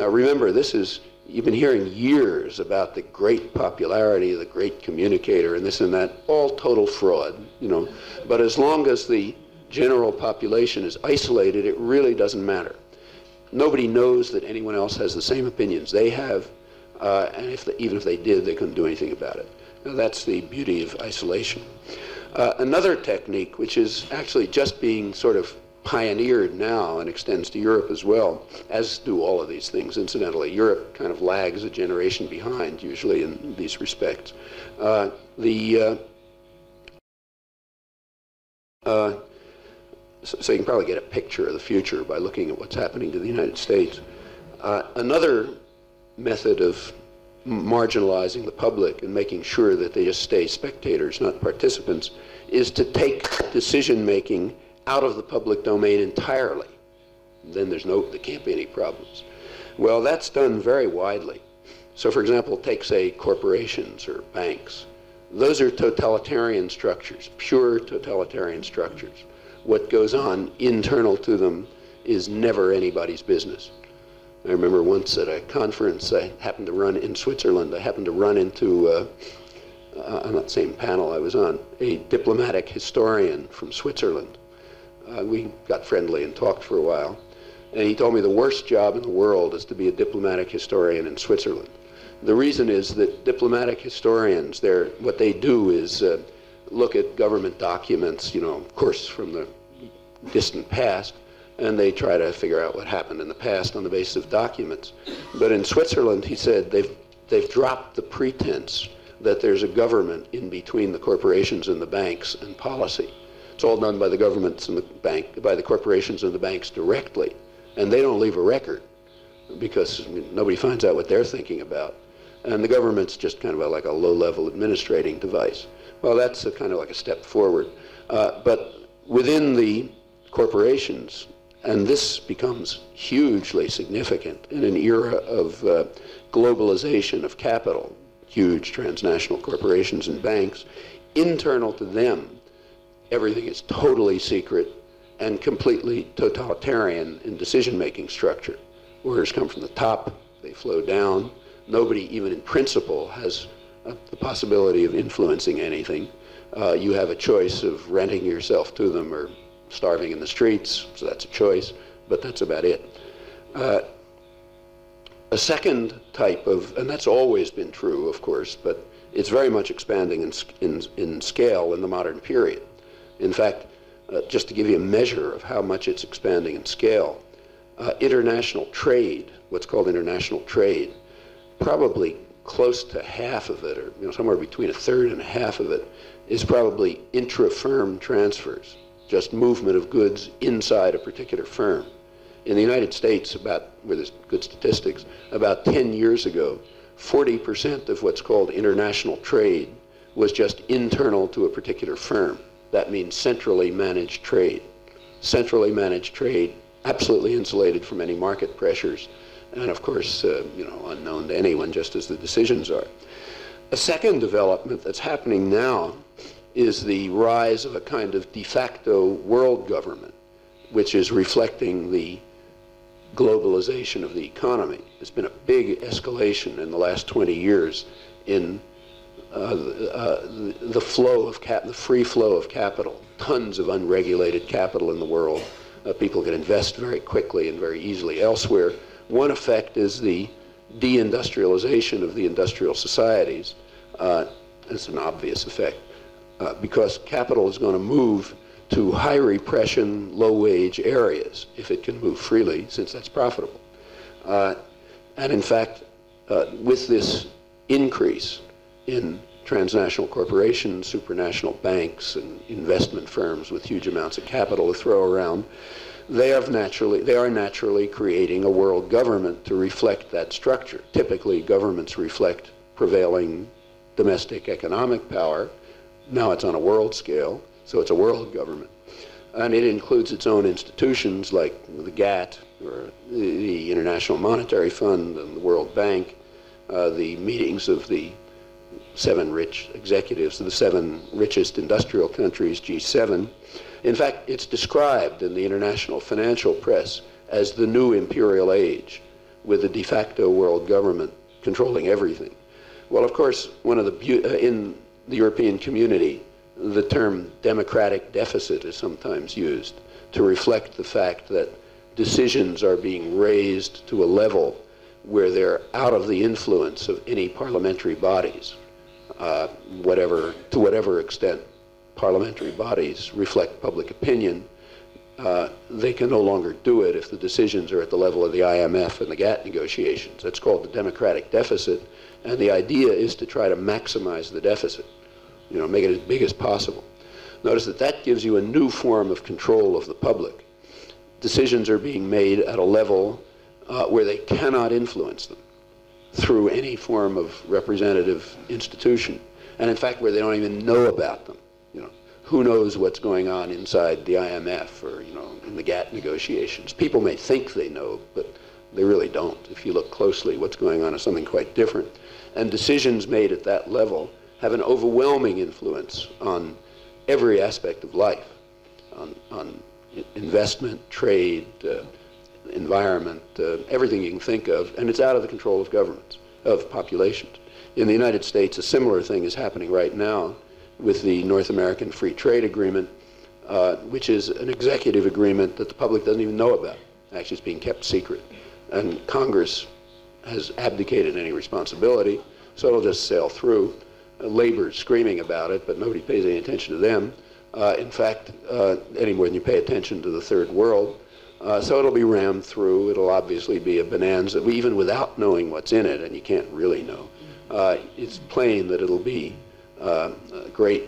Now remember, you've been hearing years about the great popularity of the great communicator and this and that, all total fraud, you know. But as long as the general population is isolated, it really doesn't matter. Nobody knows that anyone else has the same opinions they have, and even if they did, they couldn't do anything about it. Now, that's the beauty of isolation. Another technique, which is actually just being sort of pioneered now and extends to Europe as well, as do all of these things, incidentally. Europe kind of lags a generation behind, usually, in these respects. So you can probably get a picture of the future by looking at what's happening to the United States. Another method of marginalizing the public and making sure that they just stay spectators, not participants, is to take decision-making out of the public domain entirely. Then there can't be any problems. Well, that's done very widely. So, for example, take, say, corporations or banks. Those are totalitarian structures, pure totalitarian structures. What goes on internal to them is never anybody's business. I remember once at a conference I happened to run in Switzerland, I happened to run into, on that same panel I was on, a diplomatic historian from Switzerland. We got friendly and talked for a while. And he told me the worst job in the world is to be a diplomatic historian in Switzerland. The reason is that diplomatic historians, what they do is look at government documents, you know, of course from the distant past, and they try to figure out what happened in the past on the basis of documents. But in Switzerland, he said, they've dropped the pretense that there's a government in between the corporations and the banks and policy. It's all done by the governments and by the corporations and the banks directly, and they don't leave a record because nobody finds out what they're thinking about. And the government's just kind of like a low-level administrating device. Well, that's kind of like a step forward. But within the corporations, and this becomes hugely significant in an era of globalization of capital, huge transnational corporations and banks, internal to them, everything is totally secret and completely totalitarian in decision-making structure. Orders come from the top, they flow down. Nobody, even in principle, has the possibility of influencing anything. You have a choice of renting yourself to them or starving in the streets, so that's a choice, but that's about it. A second type of, and that's always been true, of course, but it's very much expanding in scale in the modern period. In fact, just to give you a measure of how much it's expanding in scale, international trade, what's called international trade, probably close to half of it, or somewhere between a third and a half of it, is probably intra-firm transfers, just movement of goods inside a particular firm. In the United States, where there's good statistics, about 10 years ago, 40% of what's called international trade was just internal to a particular firm. That means centrally managed trade. Centrally managed trade, absolutely insulated from any market pressures, and of course, unknown to anyone, just as the decisions are. A second development that's happening now is the rise of a kind of de facto world government, which is reflecting the globalization of the economy. There's been a big escalation in the last 20 years in the flow of the free flow of capital. Tons of unregulated capital in the world. People can invest very quickly and very easily elsewhere. One effect is the deindustrialization of the industrial societies. It's an obvious effect because capital is going to move to high repression, low wage areas if it can move freely, since that's profitable. And in fact, with this increase in transnational corporations, supranational banks, and investment firms with huge amounts of capital to throw around, they are naturally creating a world government to reflect that structure. Typically, governments reflect prevailing domestic economic power. Now it's on a world scale, so it's a world government. And it includes its own institutions like the GATT, or the International Monetary Fund, and the World Bank, the meetings of the 7 rich executives of the 7 richest industrial countries, G7. In fact, it's described in the international financial press as the new imperial age. with a de facto world government controlling everything. Well, of course, one of the in the European community, the term democratic deficit is sometimes used to reflect the fact that decisions are being raised to a level where they're out of the influence of any parliamentary bodies, to whatever extent parliamentary bodies reflect public opinion. They can no longer do it if the decisions are at the level of the IMF and the GATT negotiations. That's called the democratic deficit, and the idea is to try to maximize the deficit, make it as big as possible. Notice that that gives you a new form of control of the public. Decisions are being made at a level where they cannot influence them through any form of representative institution, and in fact where they don't even know about them. Who knows what's going on inside the IMF or in the GATT negotiations? People may think they know, but they really don't. If you look closely, what's going on is something quite different. And decisions made at that level have an overwhelming influence on every aspect of life, on investment, trade, environment, everything you can think of, and it's out of the control of governments, of populations. In the United States, a similar thing is happening right now with the North American Free Trade Agreement, which is an executive agreement that the public doesn't even know about. Actually, it's being kept secret. And Congress has abdicated any responsibility, so it'll just sail through. Labor's screaming about it, but nobody pays any attention to them. In fact, any more than you pay attention to the third world. So it'll be rammed through. It'll obviously be a bonanza, even without knowing what's in it, and you can't really know. It's plain that it'll be a great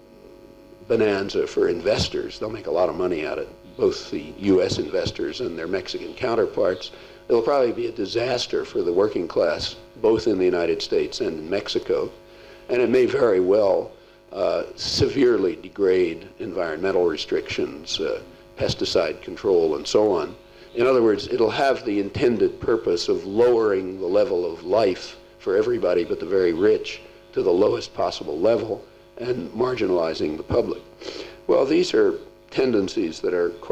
bonanza for investors. They'll make a lot of money at it, both the U.S. investors and their Mexican counterparts. It'll probably be a disaster for the working class, both in the United States and in Mexico. And it may very well severely degrade environmental restrictions, pesticide control, and so on. In other words, it'll have the intended purpose of lowering the level of life for everybody but the very rich to the lowest possible level and marginalizing the public. Well, these are tendencies that are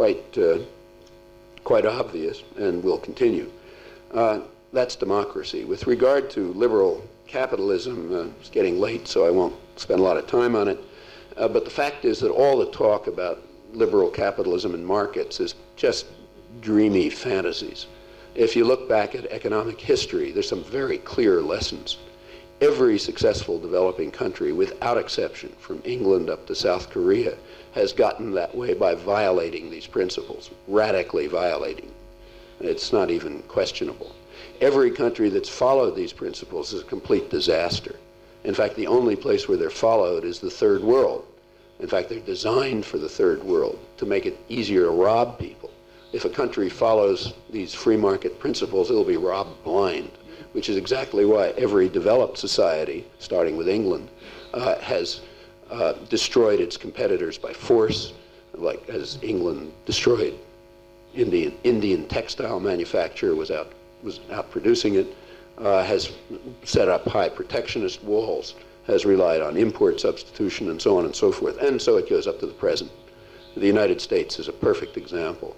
quite obvious and will continue. That's democracy. With regard to liberal capitalism, it's getting late, so I won't spend a lot of time on it. But the fact is that all the talk about liberal capitalism and markets is just dreamy fantasies. If you look back at economic history, there's some very clear lessons. Every successful developing country, without exception, from England up to South Korea, has gotten that way by violating these principles, radically violating. It's not even questionable. Every country that's followed these principles is a complete disaster. In fact, the only place where they're followed is the third world. In fact, they're designed for the third world to make it easier to rob people. If a country follows these free market principles, it'll be robbed blind, which is exactly why every developed society, starting with England, has destroyed its competitors by force, like as England destroyed Indian textile manufacture, was out producing it, has set up high protectionist walls, has relied on import substitution, and so on and so forth. And so it goes up to the present. The United States is a perfect example.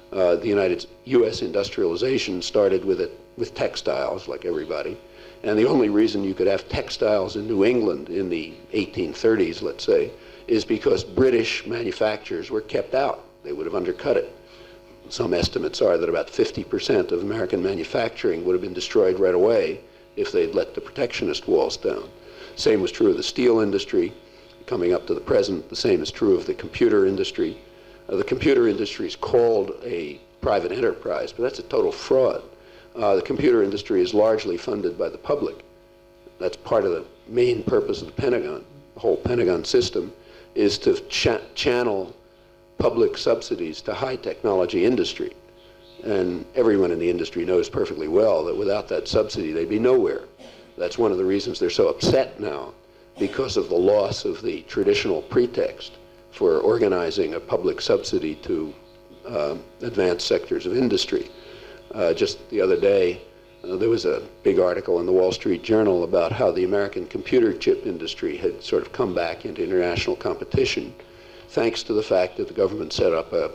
The U.S. industrialization started with textiles, like everybody. And the only reason you could have textiles in New England in the 1830s, let's say, is because British manufacturers were kept out. They would have undercut it. Some estimates are that about 50% of American manufacturing would have been destroyed right away if they'd let the protectionist walls down. Same was true of the steel industry. Coming up to the present, the same is true of the computer industry. The computer industry is called a private enterprise, but that's a total fraud. The computer industry is largely funded by the public. That's part of the main purpose of the Pentagon. The whole Pentagon system is to channel public subsidies to high technology industry. And everyone in the industry knows perfectly well that without that subsidy, they'd be nowhere. That's one of the reasons they're so upset now, because of the loss of the traditional pretext for organizing a public subsidy to advanced sectors of industry. Just the other day, there was a big article in the Wall Street Journal about how the American computer chip industry had sort of come back into international competition thanks to the fact that the government set up a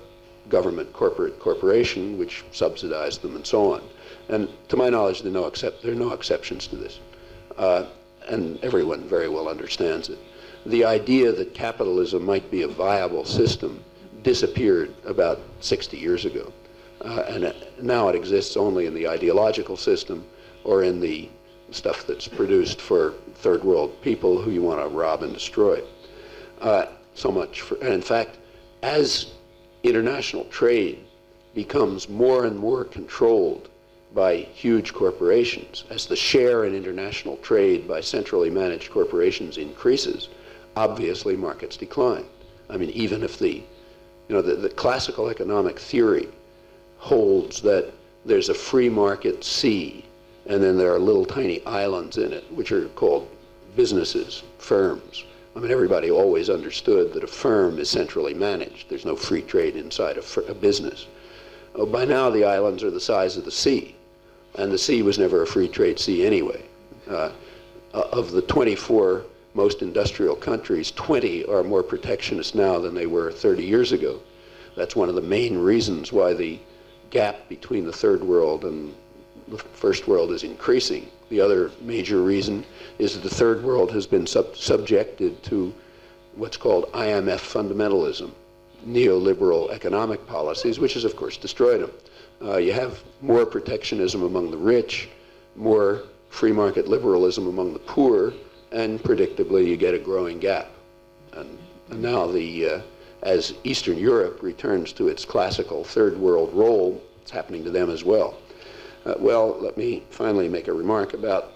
government corporation, which subsidized them and so on. And to my knowledge, there are no exceptions to this. And everyone very well understands it. The idea that capitalism might be a viable system disappeared about 60 years ago. And now it exists only in the ideological system or in the stuff that's produced for third world people who you want to rob and destroy. So much for, and in fact, as international trade becomes more and more controlled by huge corporations, as the share in international trade by centrally managed corporations increases, obviously markets decline. I mean, even if the classical economic theory holds that there's a free market sea, and then there are little tiny islands in it, which are called businesses, firms. I mean, everybody always understood that a firm is centrally managed. There's no free trade inside a business. By now, the islands are the size of the sea, and the sea was never a free trade sea anyway. Of the 24 most industrial countries, 20 are more protectionist now than they were 30 years ago. That's one of the main reasons why the gap between the third world and the first world is increasing. The other major reason is that the third world has been subjected to what's called IMF fundamentalism, neoliberal economic policies, which has, of course, destroyed them. You have more protectionism among the rich, more free market liberalism among the poor, and predictably you get a growing gap. And now as Eastern Europe returns to its classical third world role, it's happening to them as well. Well, let me finally make a remark about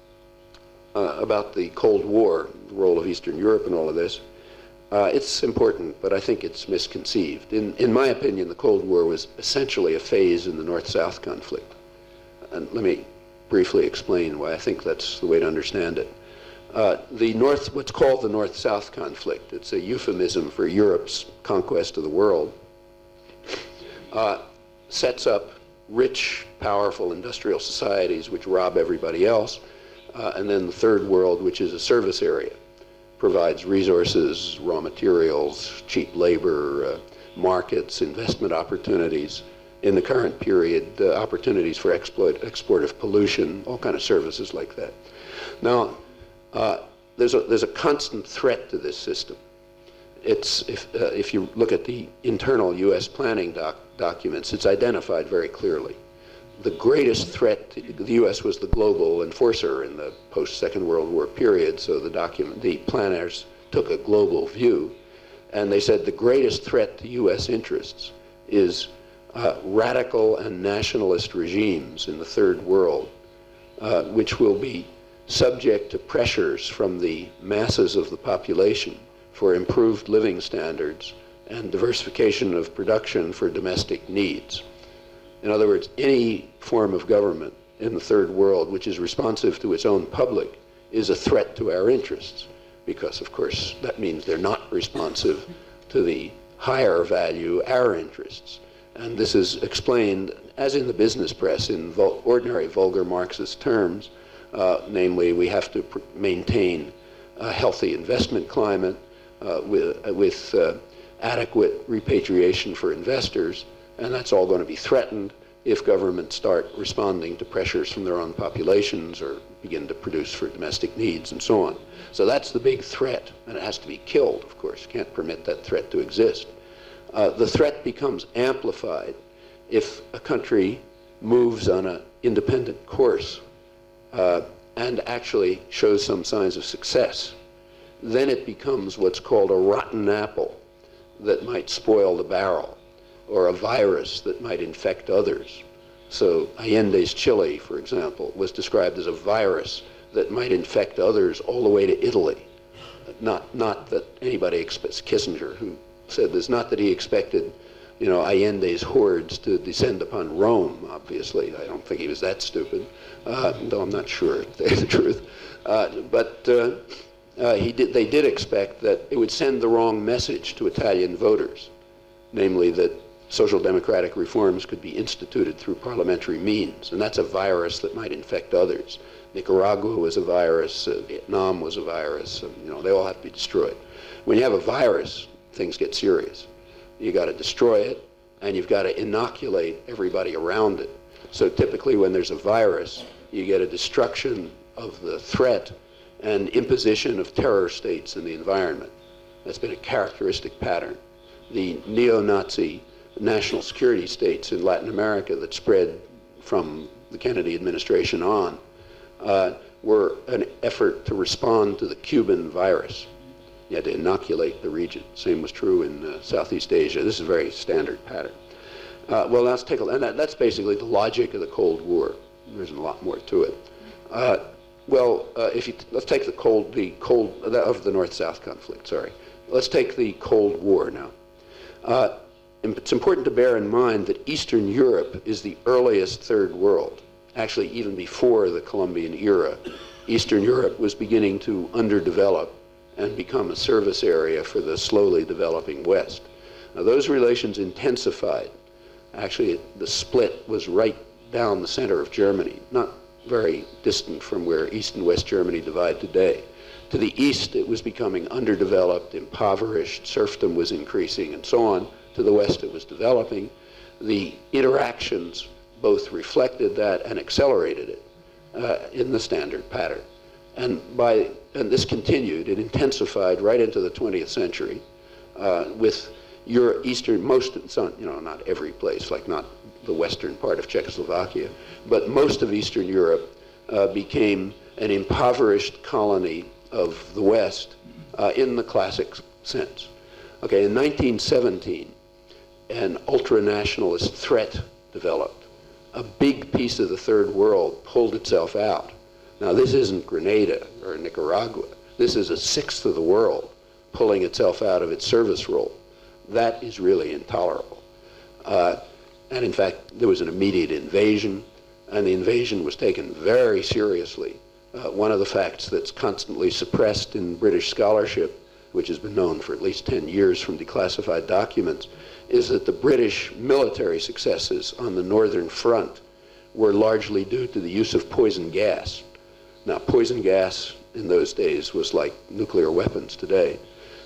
the Cold War, the role of Eastern Europe in all of this. It's important, but I think it's misconceived. In my opinion, the Cold War was essentially a phase in the North-South conflict. And let me briefly explain why I think that's the way to understand it. What's called the North-South conflict, it's a euphemism for Europe's conquest of the world, sets up rich, powerful industrial societies which rob everybody else, and then the third world, which is a service area, provides resources, raw materials, cheap labor, markets, investment opportunities. In the current period, opportunities for export of pollution, all kind of services like that. Now, there's a constant threat to this system. If you look at the internal U.S. planning documents, it's identified very clearly. The greatest threat, the U.S. was the global enforcer in the post-Second World War period, so the planners took a global view, and they said the greatest threat to U.S. interests is radical and nationalist regimes in the third world, which will be subject to pressures from the masses of the population for improved living standards and diversification of production for domestic needs. In other words, any form of government in the third world which is responsive to its own public is a threat to our interests, because, of course, that means they're not responsive to the higher value, our interests. And this is explained, as in the business press, in ordinary vulgar Marxist terms. Namely, we have to maintain a healthy investment climate with adequate repatriation for investors, and that's all going to be threatened if governments start responding to pressures from their own populations or begin to produce for domestic needs and so on. So that's the big threat, and it has to be killed, of course. You can't permit that threat to exist. The threat becomes amplified if a country moves on an independent course and actually shows some signs of success. Then it becomes what's called a rotten apple that might spoil the barrel, or a virus that might infect others. So Allende's Chile, for example, was described as a virus that might infect others all the way to Italy. Not that anybody expects, Kissinger, who said this, not that he expected, Allende's hordes to descend upon Rome, obviously. I don't think he was that stupid, though I'm not sure, to tell you the truth. But they did expect that it would send the wrong message to Italian voters, namely that social democratic reforms could be instituted through parliamentary means, and that's a virus that might infect others. Nicaragua was a virus, Vietnam was a virus, they all have to be destroyed. When you have a virus, things get serious. You got to destroy it, and you've got to inoculate everybody around it. So typically when there's a virus, you get a destruction of the threat and imposition of terror states in the environment. That's been a characteristic pattern. The neo-Nazi national security states in Latin America that spread from the Kennedy administration on were an effort to respond to the Cuban virus. You had to inoculate the region. Same was true in Southeast Asia. This is a very standard pattern. Well, let's take a look. And that's basically the logic of the Cold War. There isn't a lot more to it. Let's take the North-South conflict, sorry. Let's take the Cold War now. It's important to bear in mind that Eastern Europe is the earliest third world. Actually, even before the Columbian era, Eastern Europe was beginning to underdevelop and become a service area for the slowly developing West. Now, those relations intensified. Actually, the split was right down the center of Germany, not very distant from where East and West Germany divide today. To the east, it was becoming underdeveloped, impoverished, serfdom was increasing, and so on. To the west, it was developing. The interactions both reflected that and accelerated it in the standard pattern. And this continued, it intensified right into the 20th century with not every place, like not the western part of Czechoslovakia, but most of Eastern Europe became an impoverished colony of the West in the classic sense. Okay, in 1917, an ultra-nationalist threat developed. A big piece of the third world pulled itself out. Now, this isn't Grenada or Nicaragua. This is a sixth of the world pulling itself out of its service role. That is really intolerable. And in fact, there was an immediate invasion, and the invasion was taken very seriously. One of the facts that's constantly suppressed in British scholarship, which has been known for at least 10 years from declassified documents, is that the British military successes on the Northern Front were largely due to the use of poison gas. Now, poison gas in those days was like nuclear weapons today.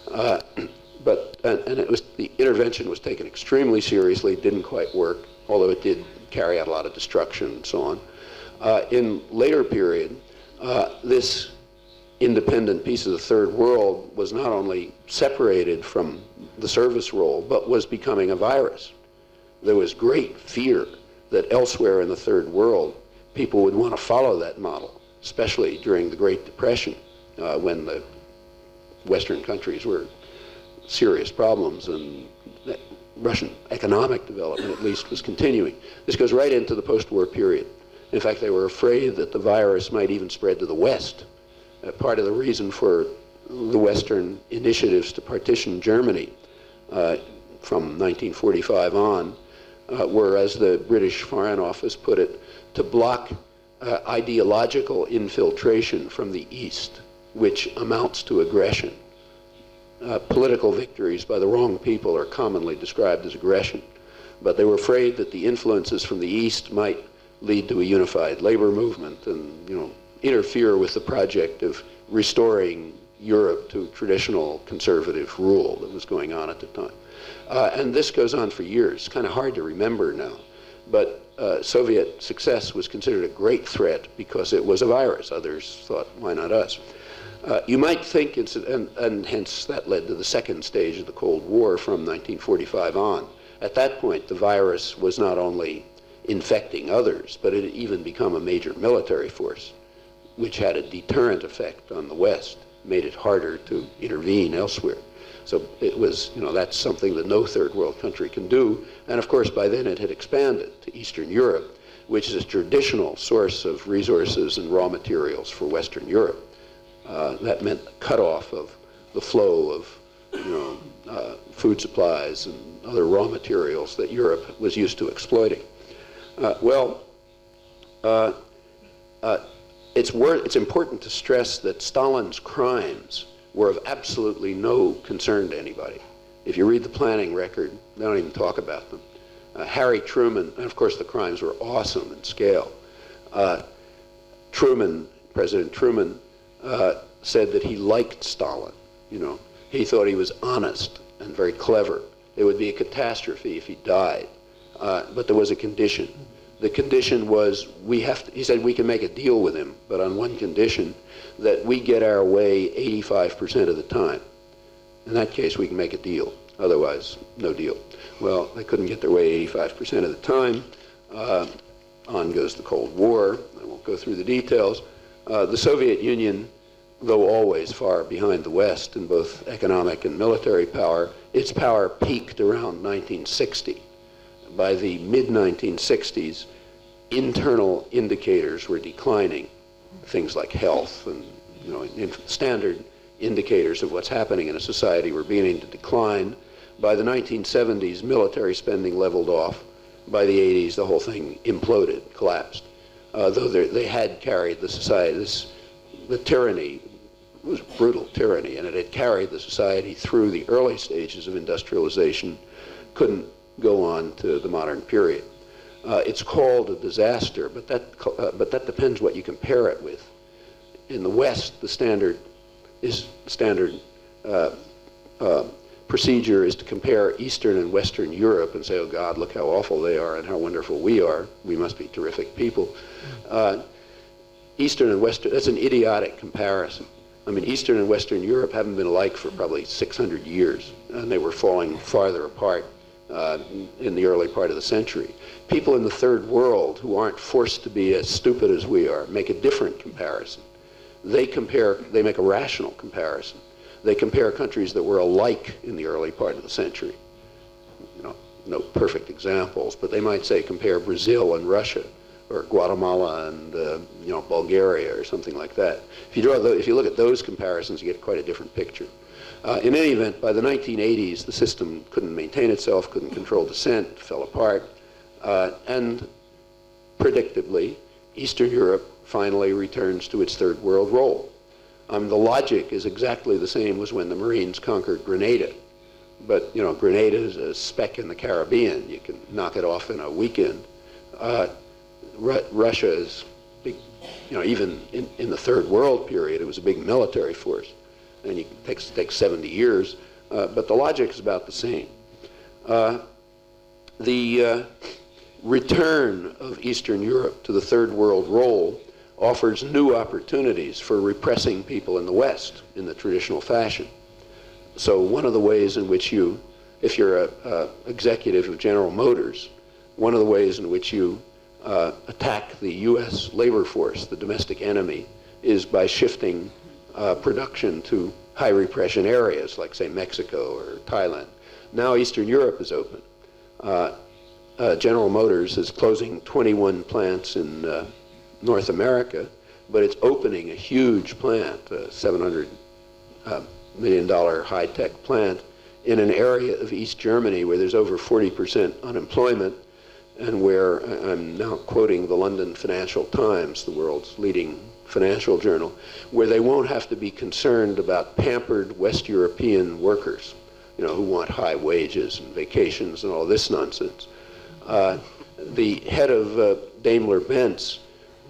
The intervention was taken extremely seriously, didn't quite work, although it did carry out a lot of destruction and so on. In later period, this independent piece of the third world was not only separated from the service role, but was becoming a virus. There was great fear that elsewhere in the third world, people would want to follow that model, especially during the Great Depression, when the Western countries were serious problems and Russian economic development, at least, was continuing. This goes right into the post-war period. In fact, they were afraid that the virus might even spread to the West. Part of the reason for the Western initiatives to partition Germany from 1945 on were, as the British Foreign Office put it, to block ideological infiltration from the East, which amounts to aggression. Political victories by the wrong people are commonly described as aggression, but they were afraid that the influences from the East might lead to a unified labor movement and, interfere with the project of restoring Europe to traditional conservative rule that was going on at the time. And this goes on for years. It's kind of hard to remember now, but Soviet success was considered a great threat because it was a virus. Others thought, why not us? You might think, and hence that led to the second stage of the Cold War from 1945 on. At that point, the virus was not only infecting others, but it had even become a major military force, which had a deterrent effect on the West, made it harder to intervene elsewhere. So it was, that's something that no third world country can do. And of course, by then it had expanded to Eastern Europe, which is a traditional source of resources and raw materials for Western Europe. That meant the cutoff of the flow of food supplies and other raw materials that Europe was used to exploiting. It's important to stress that Stalin's crimes were of absolutely no concern to anybody. If you read the planning record, they don't even talk about them. Harry Truman, and of course the crimes were awesome in scale. President Truman, said that he liked Stalin. He thought he was honest and very clever. It would be a catastrophe if he died. But there was a condition. The condition was he said we can make a deal with him, but on one condition, that we get our way 85% of the time. In that case, we can make a deal. Otherwise, no deal. Well, they couldn't get their way 85% of the time. On goes the Cold War. I won't go through the details. The Soviet Union, though always far behind the West in both economic and military power, its power peaked around 1960. By the mid-1960s, internal indicators were declining. Things like health and standard indicators of what's happening in a society were beginning to decline. By the 1970s, military spending leveled off. By the 80s, the whole thing imploded, collapsed. Though they had carried the society, the tyranny was brutal tyranny, and it had carried the society through the early stages of industrialization, couldn't go on to the modern period. It's called a disaster, but that depends what you compare it with. In the West, the standard procedure is to compare Eastern and Western Europe and say, oh God, look how awful they are and how wonderful we are. We must be terrific people. Eastern and Western, that's an idiotic comparison. I mean, Eastern and Western Europe haven't been alike for probably 600 years, and they were falling farther apart in the early part of the century. People in the third world who aren't forced to be as stupid as we are make a different comparison. They make a rational comparison. They compare countries that were alike in the early part of the century. No perfect examples, but they might say compare Brazil and Russia, or Guatemala and Bulgaria, or something like that. If you look at those comparisons, you get quite a different picture. In any event, by the 1980s, the system couldn't maintain itself, couldn't control dissent, fell apart, and predictably, Eastern Europe finally returns to its third world role. The logic is exactly the same as when the Marines conquered Grenada. But, Grenada is a speck in the Caribbean. You can knock it off in a weekend. Russia is big, even in the third world period, it was a big military force. And it takes 70 years, but the logic is about the same. The return of Eastern Europe to the third world role offers new opportunities for repressing people in the West in the traditional fashion. So one of the ways in which you, if you're an executive of General Motors, one of the ways in which you attack the U.S. labor force, the domestic enemy, is by shifting production to high repression areas like, say, Mexico or Thailand. Now Eastern Europe is open. General Motors is closing 21 plants in North America, but it's opening a huge plant, a $700 million high-tech plant, in an area of East Germany where there's over 40% unemployment, and where, I'm now quoting the London Financial Times, the world's leading financial journal, where they won't have to be concerned about pampered West European workers, who want high wages and vacations and all this nonsense. The head of Daimler-Benz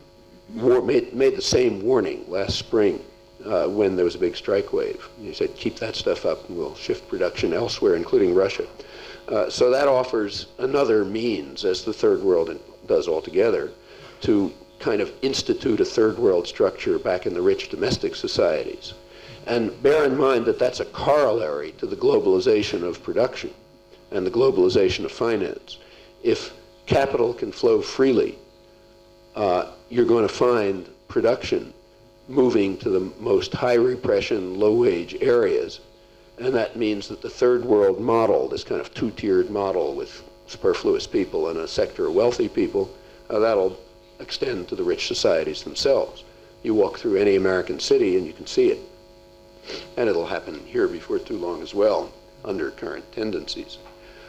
made the same warning last spring when there was a big strike wave. He said, keep that stuff up and we'll shift production elsewhere, including Russia. So that offers another means, as the third world does altogether, to kind of institute a third world structure back in the rich domestic societies. And bear in mind that that's a corollary to the globalization of production and the globalization of finance. If capital can flow freely, you're going to find production moving to the most high repression, low wage areas. And that means that the third world model, this kind of two-tiered model with superfluous people and a sector of wealthy people, that'll extend to the rich societies themselves. You walk through any American city and you can see it. And it'll happen here before too long as well, under current tendencies.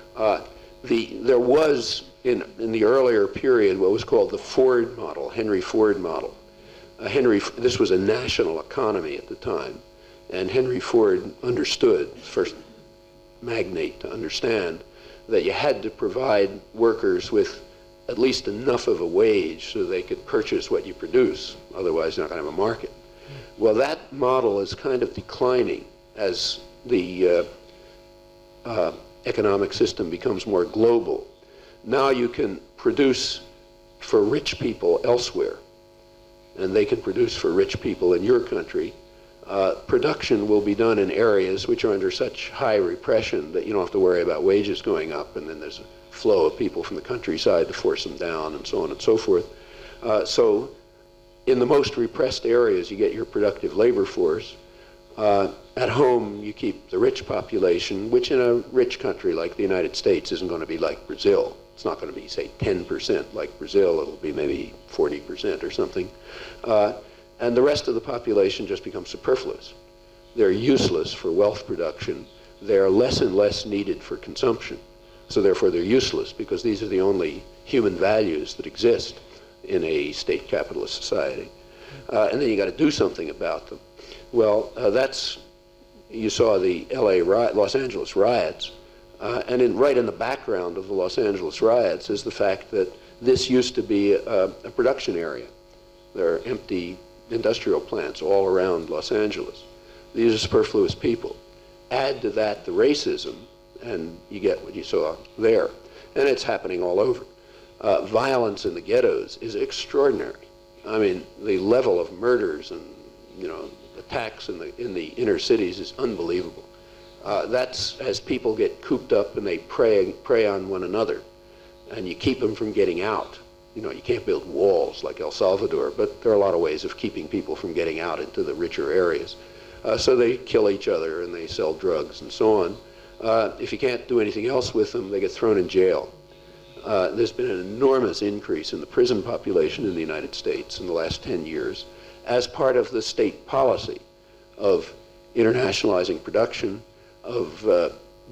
There was, in the earlier period, what was called the Ford model, Henry Ford model. This was a national economy at the time, and Henry Ford understood, first magnate to understand, that you had to provide workers with at least enough of a wage so they could purchase what you produce, otherwise you're not going to have a market. Well, that model is kind of declining as the economic system becomes more global. Now you can produce for rich people elsewhere, and they can produce for rich people in your country. Production will be done in areas which are under such high repression that you don't have to worry about wages going up, and then there's a flow of people from the countryside to force them down, and so on and so forth. So in the most repressed areas, you get your productive labor force. At home, you keep the rich population, which in a rich country like the United States isn't going to be like Brazil. It's not going to be, say, 10% like Brazil. It'll be maybe 40% or something. And the rest of the population just becomes superfluous. They're useless for wealth production. They're less and less needed for consumption. So therefore, they're useless because these are the only human values that exist in a state capitalist society. And then you got to do something about them. Well, you saw the Los Angeles riots, and right in the background of the Los Angeles riots is the fact that this used to be a production area. There are empty industrial plants all around Los Angeles. These are superfluous people. Add to that the racism, and you get what you saw there. And it's happening all over. Violence in the ghettos is extraordinary. I mean, the level of murders and, attacks in the inner cities is unbelievable. That's as people get cooped up and they prey on one another, and you keep them from getting out. You can't build walls like El Salvador, but there are a lot of ways of keeping people from getting out into the richer areas. So they kill each other and they sell drugs and so on. If you can't do anything else with them, they get thrown in jail. There's been an enormous increase in the prison population in the United States in the last 10 years as part of the state policy of internationalizing production, of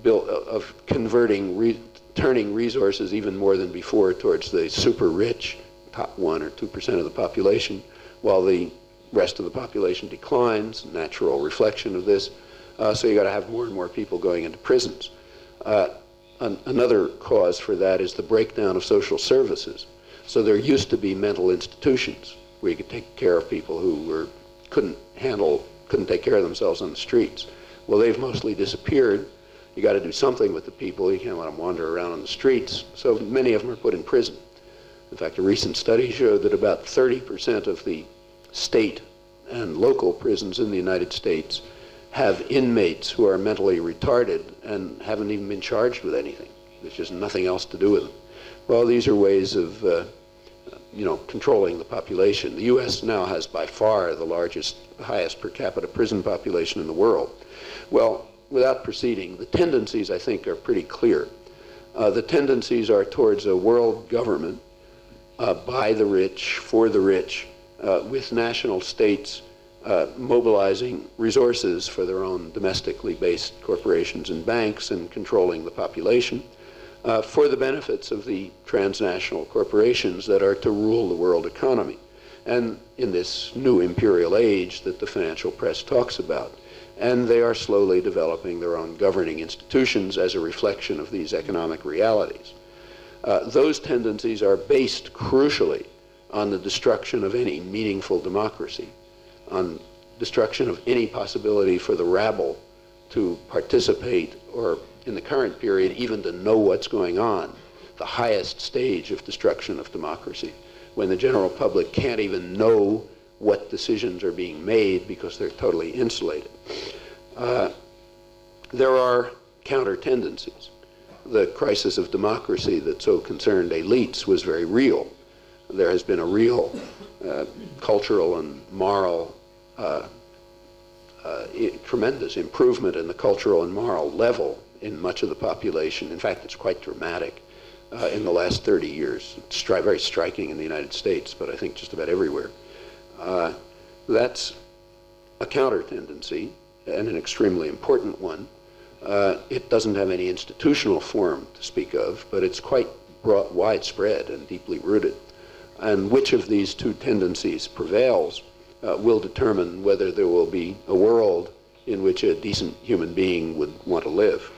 turning resources even more than before towards the super rich, top 1 or 2% of the population, while the rest of the population declines, natural reflection of this. So you got to have more and more people going into prisons. Another cause for that is the breakdown of social services. So there used to be mental institutions where you could take care of people who couldn't take care of themselves on the streets. Well, they've mostly disappeared. You got to do something with the people. You can't let them wander around on the streets. So many of them are put in prison. In fact, a recent study showed that about 30% of the state and local prisons in the United States have inmates who are mentally retarded and haven't even been charged with anything. There's just nothing else to do with them. Well, these are ways of controlling the population. The U.S. now has by far the highest per capita prison population in the world. Well, without proceeding, the tendencies, I think, are pretty clear. The tendencies are towards a world government by the rich, for the rich, with national states mobilizing resources for their own domestically based corporations and banks and controlling the population for the benefits of the transnational corporations that are to rule the world economy. And in this new imperial age that the financial press talks about. And they are slowly developing their own governing institutions as a reflection of these economic realities. Those tendencies are based crucially on the destruction of any meaningful democracy, on destruction of any possibility for the rabble to participate, or in the current period, even to know what's going on, the highest stage of destruction of democracy, when the general public can't even know what decisions are being made because they're totally insulated. There are counter tendencies. The crisis of democracy that so concerned elites was very real. There has been a real cultural and moral tremendous improvement in the cultural and moral level in much of the population. In fact, it's quite dramatic in the last 30 years. It's very striking in the United States, but I think just about everywhere. That's a counter tendency, and an extremely important one. It doesn't have any institutional form to speak of, but it's quite widespread and deeply rooted. And which of these two tendencies prevails will determine whether there will be a world in which a decent human being would want to live.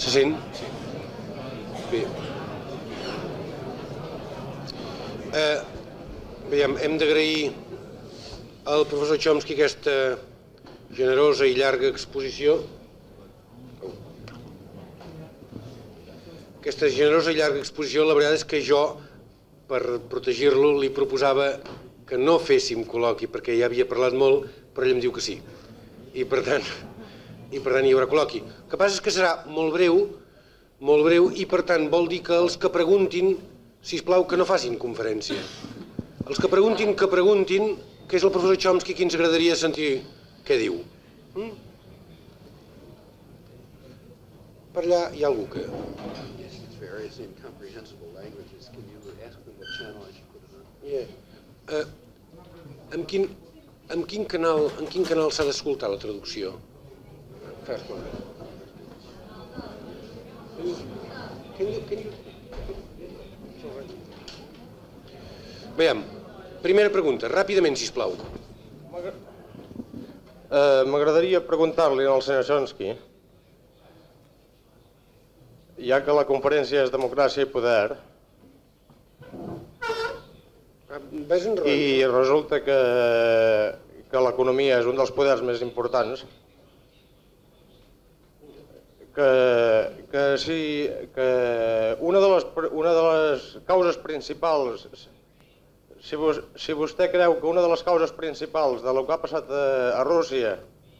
Se sent? Bé. Hem d'agrair al professor Chomsky aquesta generosa i llarga exposició. Aquesta generosa i llarga exposició, la veritat és que jo, per protegir-lo, li proposava que no féssim col·loqui, perquè ja havia parlat molt, però ell em diu que sí. I per tant hi haurà col·loqui. El que passa és que serà molt breu, i per tant vol dir que els que preguntin, sisplau, que no facin conferència. Els que preguntin, que és el professor Chomsky qui ens agradaria sentir què diu. Per allà hi ha algú que... En quin canal s'ha d'escoltar la traducció? Veiem, primera pregunta, ràpidament, sisplau.
M'agradaria preguntar-li al senyor Chomsky, ja que la conferència és democràcia i poder, i resulta que l'economia és un dels poders més importants, que una de les causes principals, si vostè creu que una de les causes principals del que ha passat a Rússia...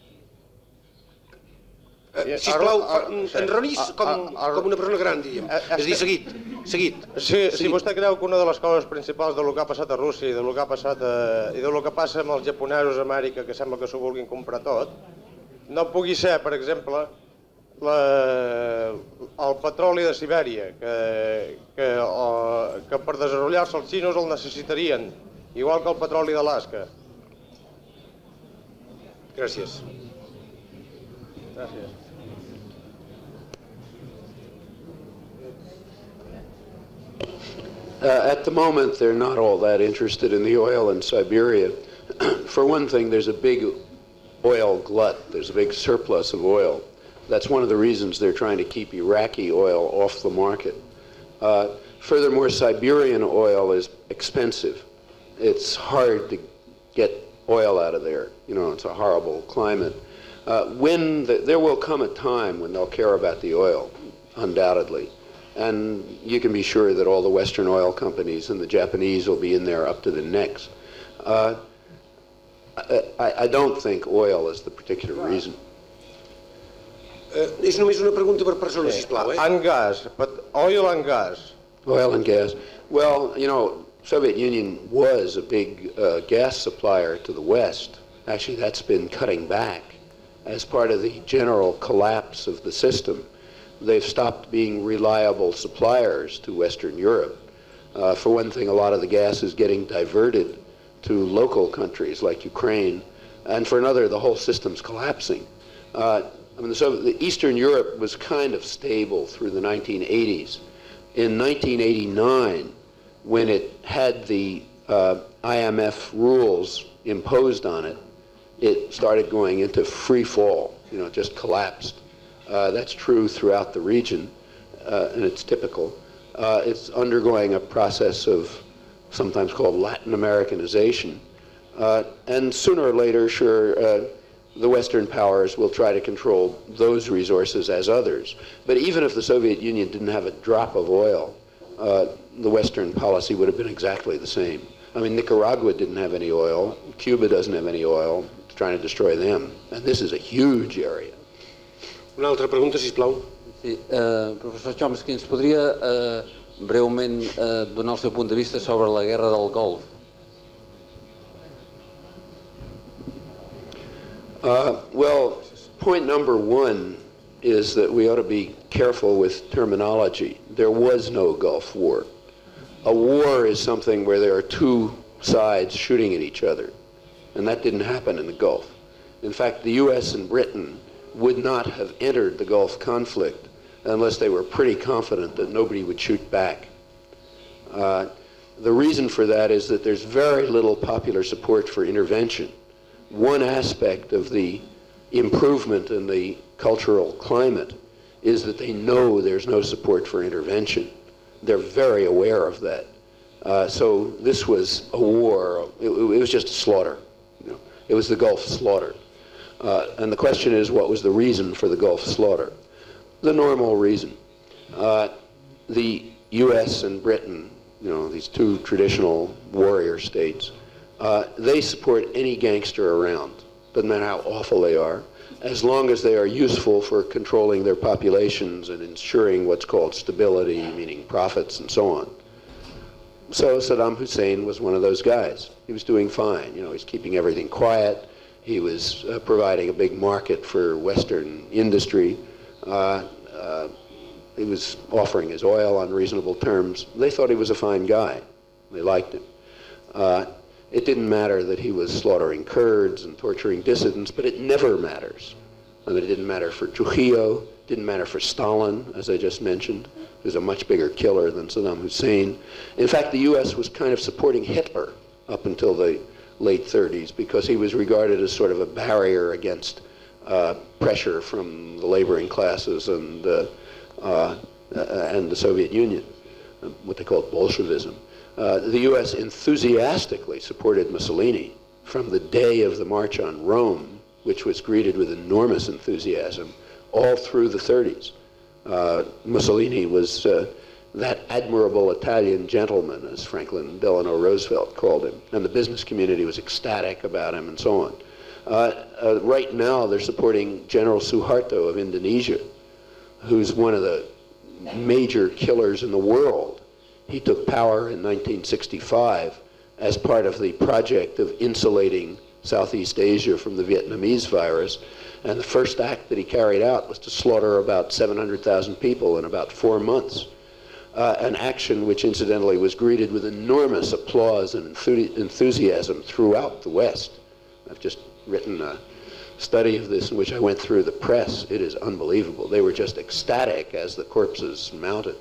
Sisplau, enronis com una persona gran, diríem. És a dir, seguit.
Si vostè creu que una de les causes principals del que ha passat a Rússia i del que passa amb els japonesos a Amèrica, que sembla que s'ho vulguin comprar tot, no pugui ser, per exemple, el petroli de Sibèria, que per desenvolupar-se els xinos el necessitarien, igual que el petroli d'Alaska.
Gràcies.
Gràcies.
At the moment, they're not all that interested in the oil in Siberia. For one thing, there's a big oil glut. There's a big surplus of oil. That's one of the reasons they're trying to keep Iraqi oil off the market. Furthermore, Siberian oil is expensive. It's hard to get oil out of there. You know, it's a horrible climate. There will come a time when they'll care about the oil, undoubtedly. And you can be sure that all the Western oil companies and the Japanese will be in there up to the necks. I don't think oil is the particular reason.
És només una pregunta per persona, sisplau.
And gas, but oil and gas.
Oil and gas. Well, you know, Soviet Union was a big gas supplier to the West. Actually, that's been cutting back as part of the general collapse of the system. They've stopped being reliable suppliers to Western Europe. For one thing, a lot of the gas is getting diverted to local countries like Ukraine. And for another, the whole system's collapsing. The Eastern Europe was kind of stable through the 1980s. In 1989, when it had the IMF rules imposed on it, it started going into free fall, you know, just collapsed. That's true throughout the region, and it's typical. It's undergoing a process of sometimes called Latin Americanization. And sooner or later, sure, the Western powers will try to control those resources as others. But even if the Soviet Union didn't have a drop of oil, the Western policy would have been exactly the same. I mean, Nicaragua didn't have any oil. Cuba doesn't have any oil. It's trying to destroy them. And this is a huge area.
Una altra pregunta, sisplau.
Sí, professor Chomsky, ens podria breument donar el seu punt de vista sobre la guerra del Golf?
Well, point number one is that we ought to be careful with terminology. There was no Gulf War. A war is something where there are two sides shooting at each other, and that didn't happen in the Gulf. In fact, the U.S. and Britain would not have entered the Gulf conflict unless they were pretty confident that nobody would shoot back. The reason for that is that there's very little popular support for intervention. One aspect of the improvement in the cultural climate is that they know there's no support for intervention. They're very aware of that. So this was a war. It was just a slaughter. You know? It was the Gulf slaughter. And the question is, what was the reason for the Gulf slaughter? The normal reason. The U.S. and Britain, you know, these two traditional warrior states, they support any gangster around. Doesn't matter how awful they are, as long as they are useful for controlling their populations and ensuring what's called stability, meaning profits and so on. So Saddam Hussein was one of those guys. He was doing fine. You know, he's keeping everything quiet. He was providing a big market for Western industry. He was offering his oil on reasonable terms. They thought he was a fine guy. They liked him. It didn't matter that he was slaughtering Kurds and torturing dissidents, but it never matters. And it didn't matter for Trujillo, didn't matter for Stalin, as I just mentioned, who's a much bigger killer than Saddam Hussein. In fact, the U.S. was kind of supporting Hitler up until the late 30s because he was regarded as sort of a barrier against pressure from the laboring classes and the Soviet Union, what they called Bolshevism. The U.S. enthusiastically supported Mussolini from the day of the March on Rome, which was greeted with enormous enthusiasm, all through the 30s. Mussolini was that admirable Italian gentleman, as Franklin Delano Roosevelt called him, and the business community was ecstatic about him and so on. Right now, they're supporting General Suharto of Indonesia, who's one of the major killers in the world. He took power in 1965 as part of the project of insulating Southeast Asia from the Vietnamese virus. And the first act that he carried out was to slaughter about 700,000 people in about 4 months. An action which incidentally was greeted with enormous applause and enthusiasm throughout the West. I've just written a study of this in which I went through the press. It is unbelievable. They were just ecstatic as the corpses mounted.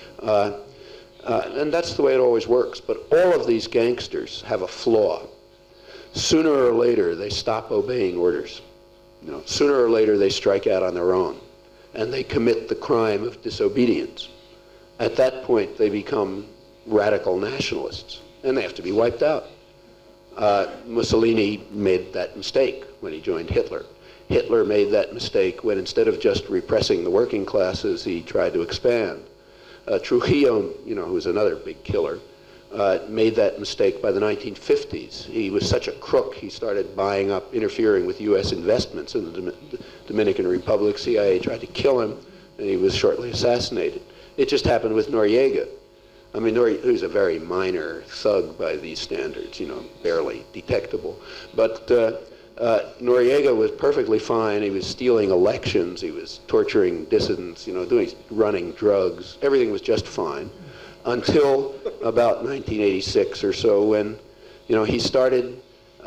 And that's the way it always works. But all of these gangsters have a flaw. Sooner or later, they stop obeying orders. You know, sooner or later, they strike out on their own, and they commit the crime of disobedience. At that point, they become radical nationalists, and they have to be wiped out. Mussolini made that mistake when he joined Hitler. Hitler made that mistake when instead of just repressing the working classes, he tried to expand. Trujillo, you know, who was another big killer, made that mistake by the 1950s. He was such a crook, he started buying up, interfering with U.S. investments in the Dominican Republic. CIA tried to kill him, and he was shortly assassinated. It just happened with Noriega. I mean, who's a very minor thug by these standards, you know, barely detectable. But Noriega was perfectly fine. He was stealing elections. He was torturing dissidents, you know, running drugs. Everything was just fine until about 1986 or so when, you know, he started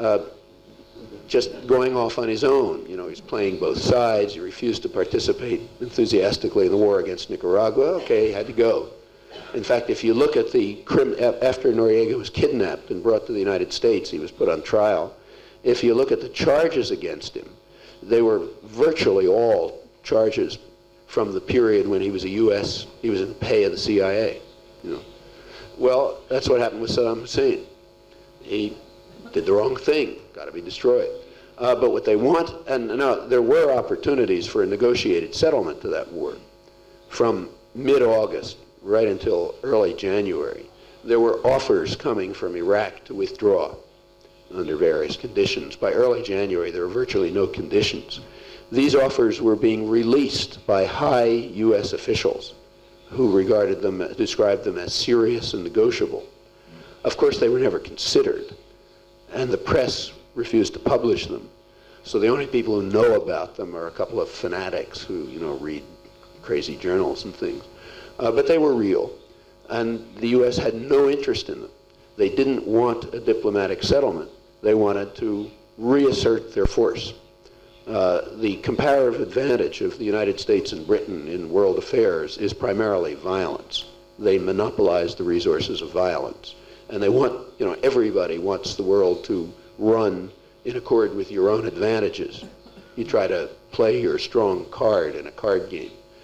just going off on his own. You know, he's playing both sides. He refused to participate enthusiastically in the war against Nicaragua. Okay, he had to go. In fact, if you look at after Noriega was kidnapped and brought to the United States, he was put on trial. If you look at the charges against him, they were virtually all charges from the period when he was he was in the pay of the CIA. You know. Well, that's what happened with Saddam Hussein. He did the wrong thing, got to be destroyed. But what they want, and now there were opportunities for a negotiated settlement to that war. From mid-August right until early January, there were offers coming from Iraq to withdraw under various conditions. By early January, there were virtually no conditions. These offers were being released by high U.S. officials who described them as serious and negotiable. Of course, they were never considered, and the press refused to publish them. So the only people who know about them are a couple of fanatics who, you know, read crazy journals and things. But they were real, and the U.S. had no interest in them. They didn't want a diplomatic settlement. They wanted to reassert their force. The comparative advantage of the United States and Britain in world affairs is primarily violence. They monopolize the resources of violence. And they want, you know, everybody wants the world to run in accord with your own advantages. You try to play your strong card in a card game.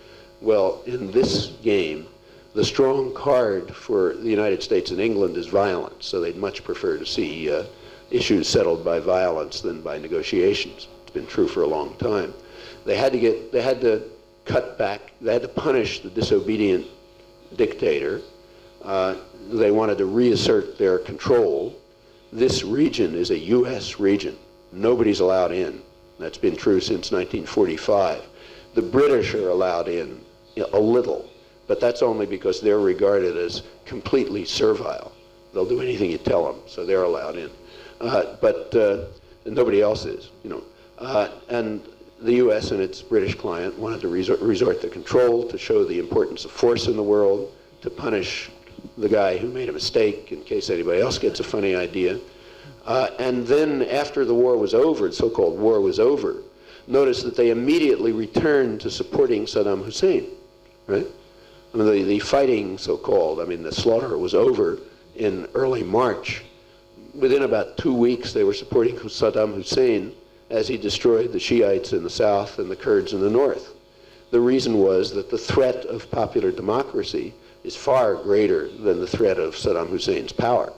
Well, in this game, the strong card for the United States and England is violence, so they'd much prefer to see issues settled by violence than by negotiations. It's been true for a long time. They had to cut back, they had to punish the disobedient dictator. They wanted to reassert their control. This region is a U.S. region. Nobody's allowed in. That's been true since 1945. The British are allowed in a little, but that's only because they're regarded as completely servile. They'll do anything you tell them, so they're allowed in. But nobody else is, you know. And the U.S. and its British client wanted to resort to control, to show the importance of force in the world, to punish the guy who made a mistake in case anybody else gets a funny idea. And then after the war was over, the so-called war was over, notice that they immediately returned to supporting Saddam Hussein, right? I mean, the fighting, so-called, I mean, the slaughter was over in early March. Within about 2 weeks, they were supporting Saddam Hussein as he destroyed the Shiites in the south and the Kurds in the north. The reason was that the threat of popular democracy is far greater than the threat of Saddam Hussein's power.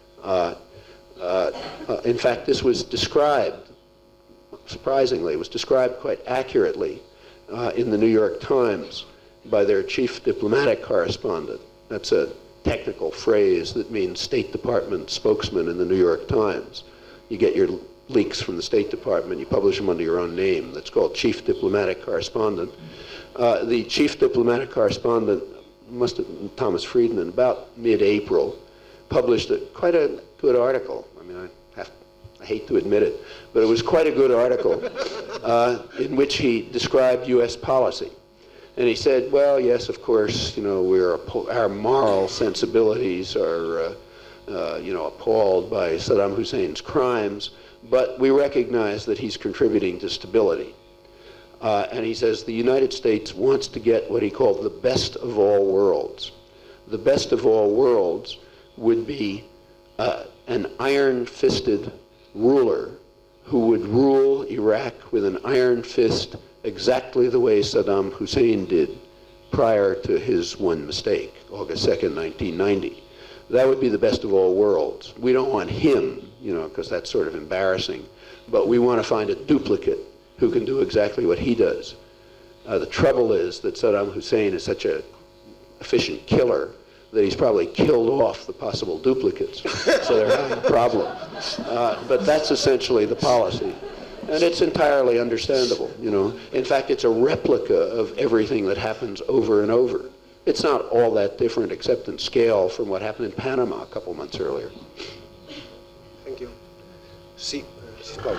In fact, this was described, surprisingly, it was described quite accurately in the New York Times by their chief diplomatic correspondent. That's a technical phrase that means State Department spokesman in the New York Times. You get your leaks from the State Department, you publish them under your own name. That's called chief diplomatic correspondent. The chief diplomatic correspondent, Thomas Friedman, about mid-April, published quite a good article. I mean, I hate to admit it, but it was quite a good article in which he described U.S. policy. And he said, well, yes, of course, you know, our moral sensibilities are, you know, appalled by Saddam Hussein's crimes, but we recognize that he's contributing to stability. And he says the United States wants to get what he called the best of all worlds. The best of all worlds would be an iron-fisted ruler who would rule Iraq with an iron fist exactly the way Saddam Hussein did prior to his one mistake, August 2nd, 1990. That would be the best of all worlds. We don't want him, you know, because that's sort of embarrassing, but we want to find a duplicate who can do exactly what he does. The trouble is that Saddam Hussein is such an efficient killer that he's probably killed off the possible duplicates, so they're having a problem. But that's essentially the policy. And it's entirely understandable, you know. In fact, it's a replica of everything that happens over and over. It's not all that different except in scale from what happened in Panama a couple months earlier.
Thank you. Sí, sisplau.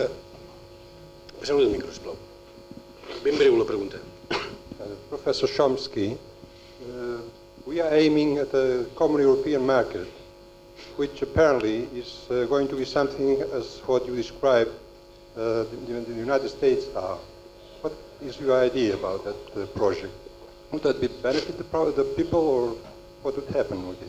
Passeu el micro, sisplau. Ben breu la pregunta.
Professor Chomsky, we are aiming at a common European market, which apparently is going to be something as what you described the United States are. What is your idea about that project? Would that benefit the people, or what would happen with it?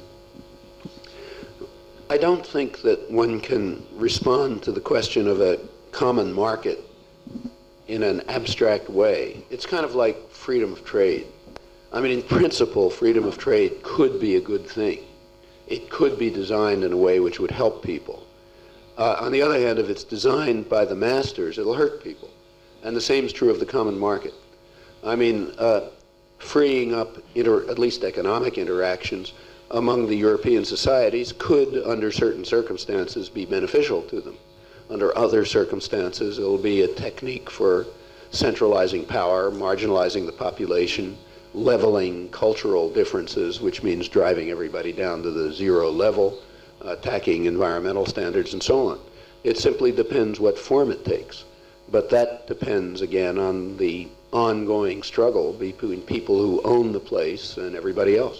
I don't think that one can respond to the question of a common market in an abstract way. It's kind of like freedom of trade. I mean, in principle, freedom of trade could be a good thing. It could be designed in a way which would help people. On the other hand, if it's designed by the masters, it'll hurt people. And the same is true of the common market. I mean, freeing up at least economic interactions among the European societies could, under certain circumstances, be beneficial to them. Under other circumstances, it'll be a technique for centralizing power, marginalizing the population, leveling cultural differences, which means driving everybody down to the zero level, attacking environmental standards, and so on. It simply depends what form it takes. But that depends, again, on the ongoing struggle between people who own the place and everybody else.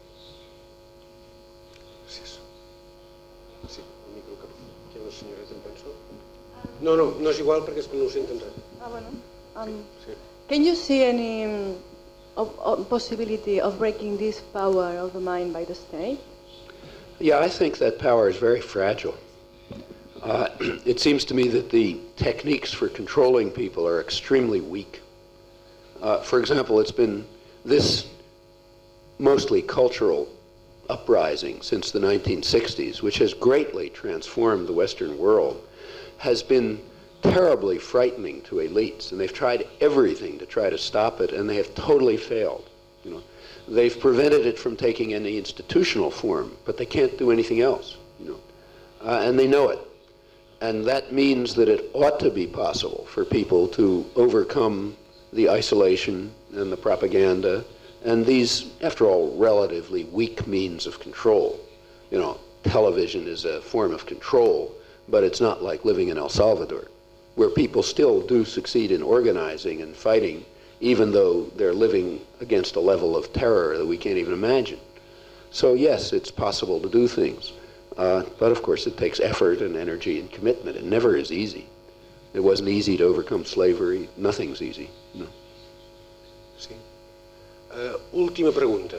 No, no és igual perquè és que no ho senten res.
Can you see any possibility of breaking this power of the mind by the state?
Yeah, I think that power is very fragile. It seems to me that the techniques for controlling people are extremely weak. For example, it's been this mostly cultural uprising since the 1960s, which has greatly transformed the Western world, has been terribly frightening to elites, and they've tried everything to try to stop it, and they have totally failed. They've prevented it from taking any institutional form, but they can't do anything else. And they know it. And that means that it ought to be possible for people to overcome the isolation and the propaganda and these, after all, relatively weak means of control. Television is a form of control, but it's not like living in El Salvador, where people still do succeed in organizing and fighting, even though they're living against a level of terror that we can't even imagine. So yes, it's possible to do things. But of course it takes effort and energy and commitment. It never is easy. It wasn't easy to overcome slavery. Nothing's easy. No.
Sí. Última pregunta.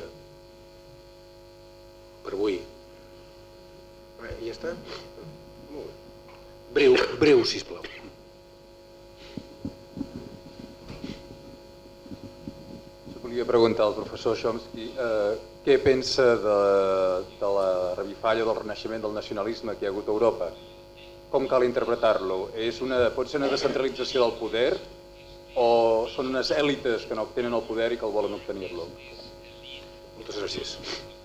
Per avui. Ja està? Molt bé. Breu, sisplau.
Volia preguntar al professor Chomsky què pensa de la revifalla del renaixement del nacionalisme que hi ha hagut a Europa. Com cal interpretar-lo? Pot ser una descentralització del poder o són unes èlites que no obtenen el poder i que el volen obtenir-lo?
Moltes gràcies.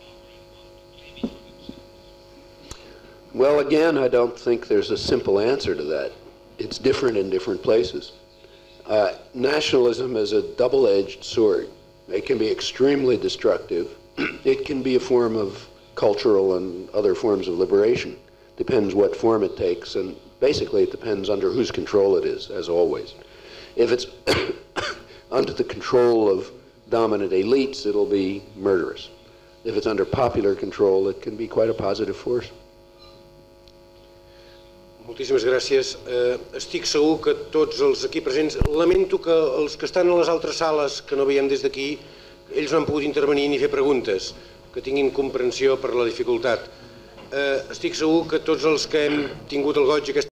Well, again, I don't think there's a simple answer to that. It's different in different places. Nationalism is a double-edged sword. It can be extremely destructive. It can be a form of cultural and other forms of liberation. Depends what form it takes, and basically it depends under whose control it is, as always. If it's under the control of dominant elites, it'll be murderous. If it's under popular control, it can be quite a positive force.
Moltíssimes gràcies. Estic segur que tots els aquí presents, lamento que els que estan a les altres sales, que no veiem des d'aquí, ells no han pogut intervenir ni fer preguntes, que tinguin comprensió per la dificultat. Estic segur que tots els que hem tingut el goig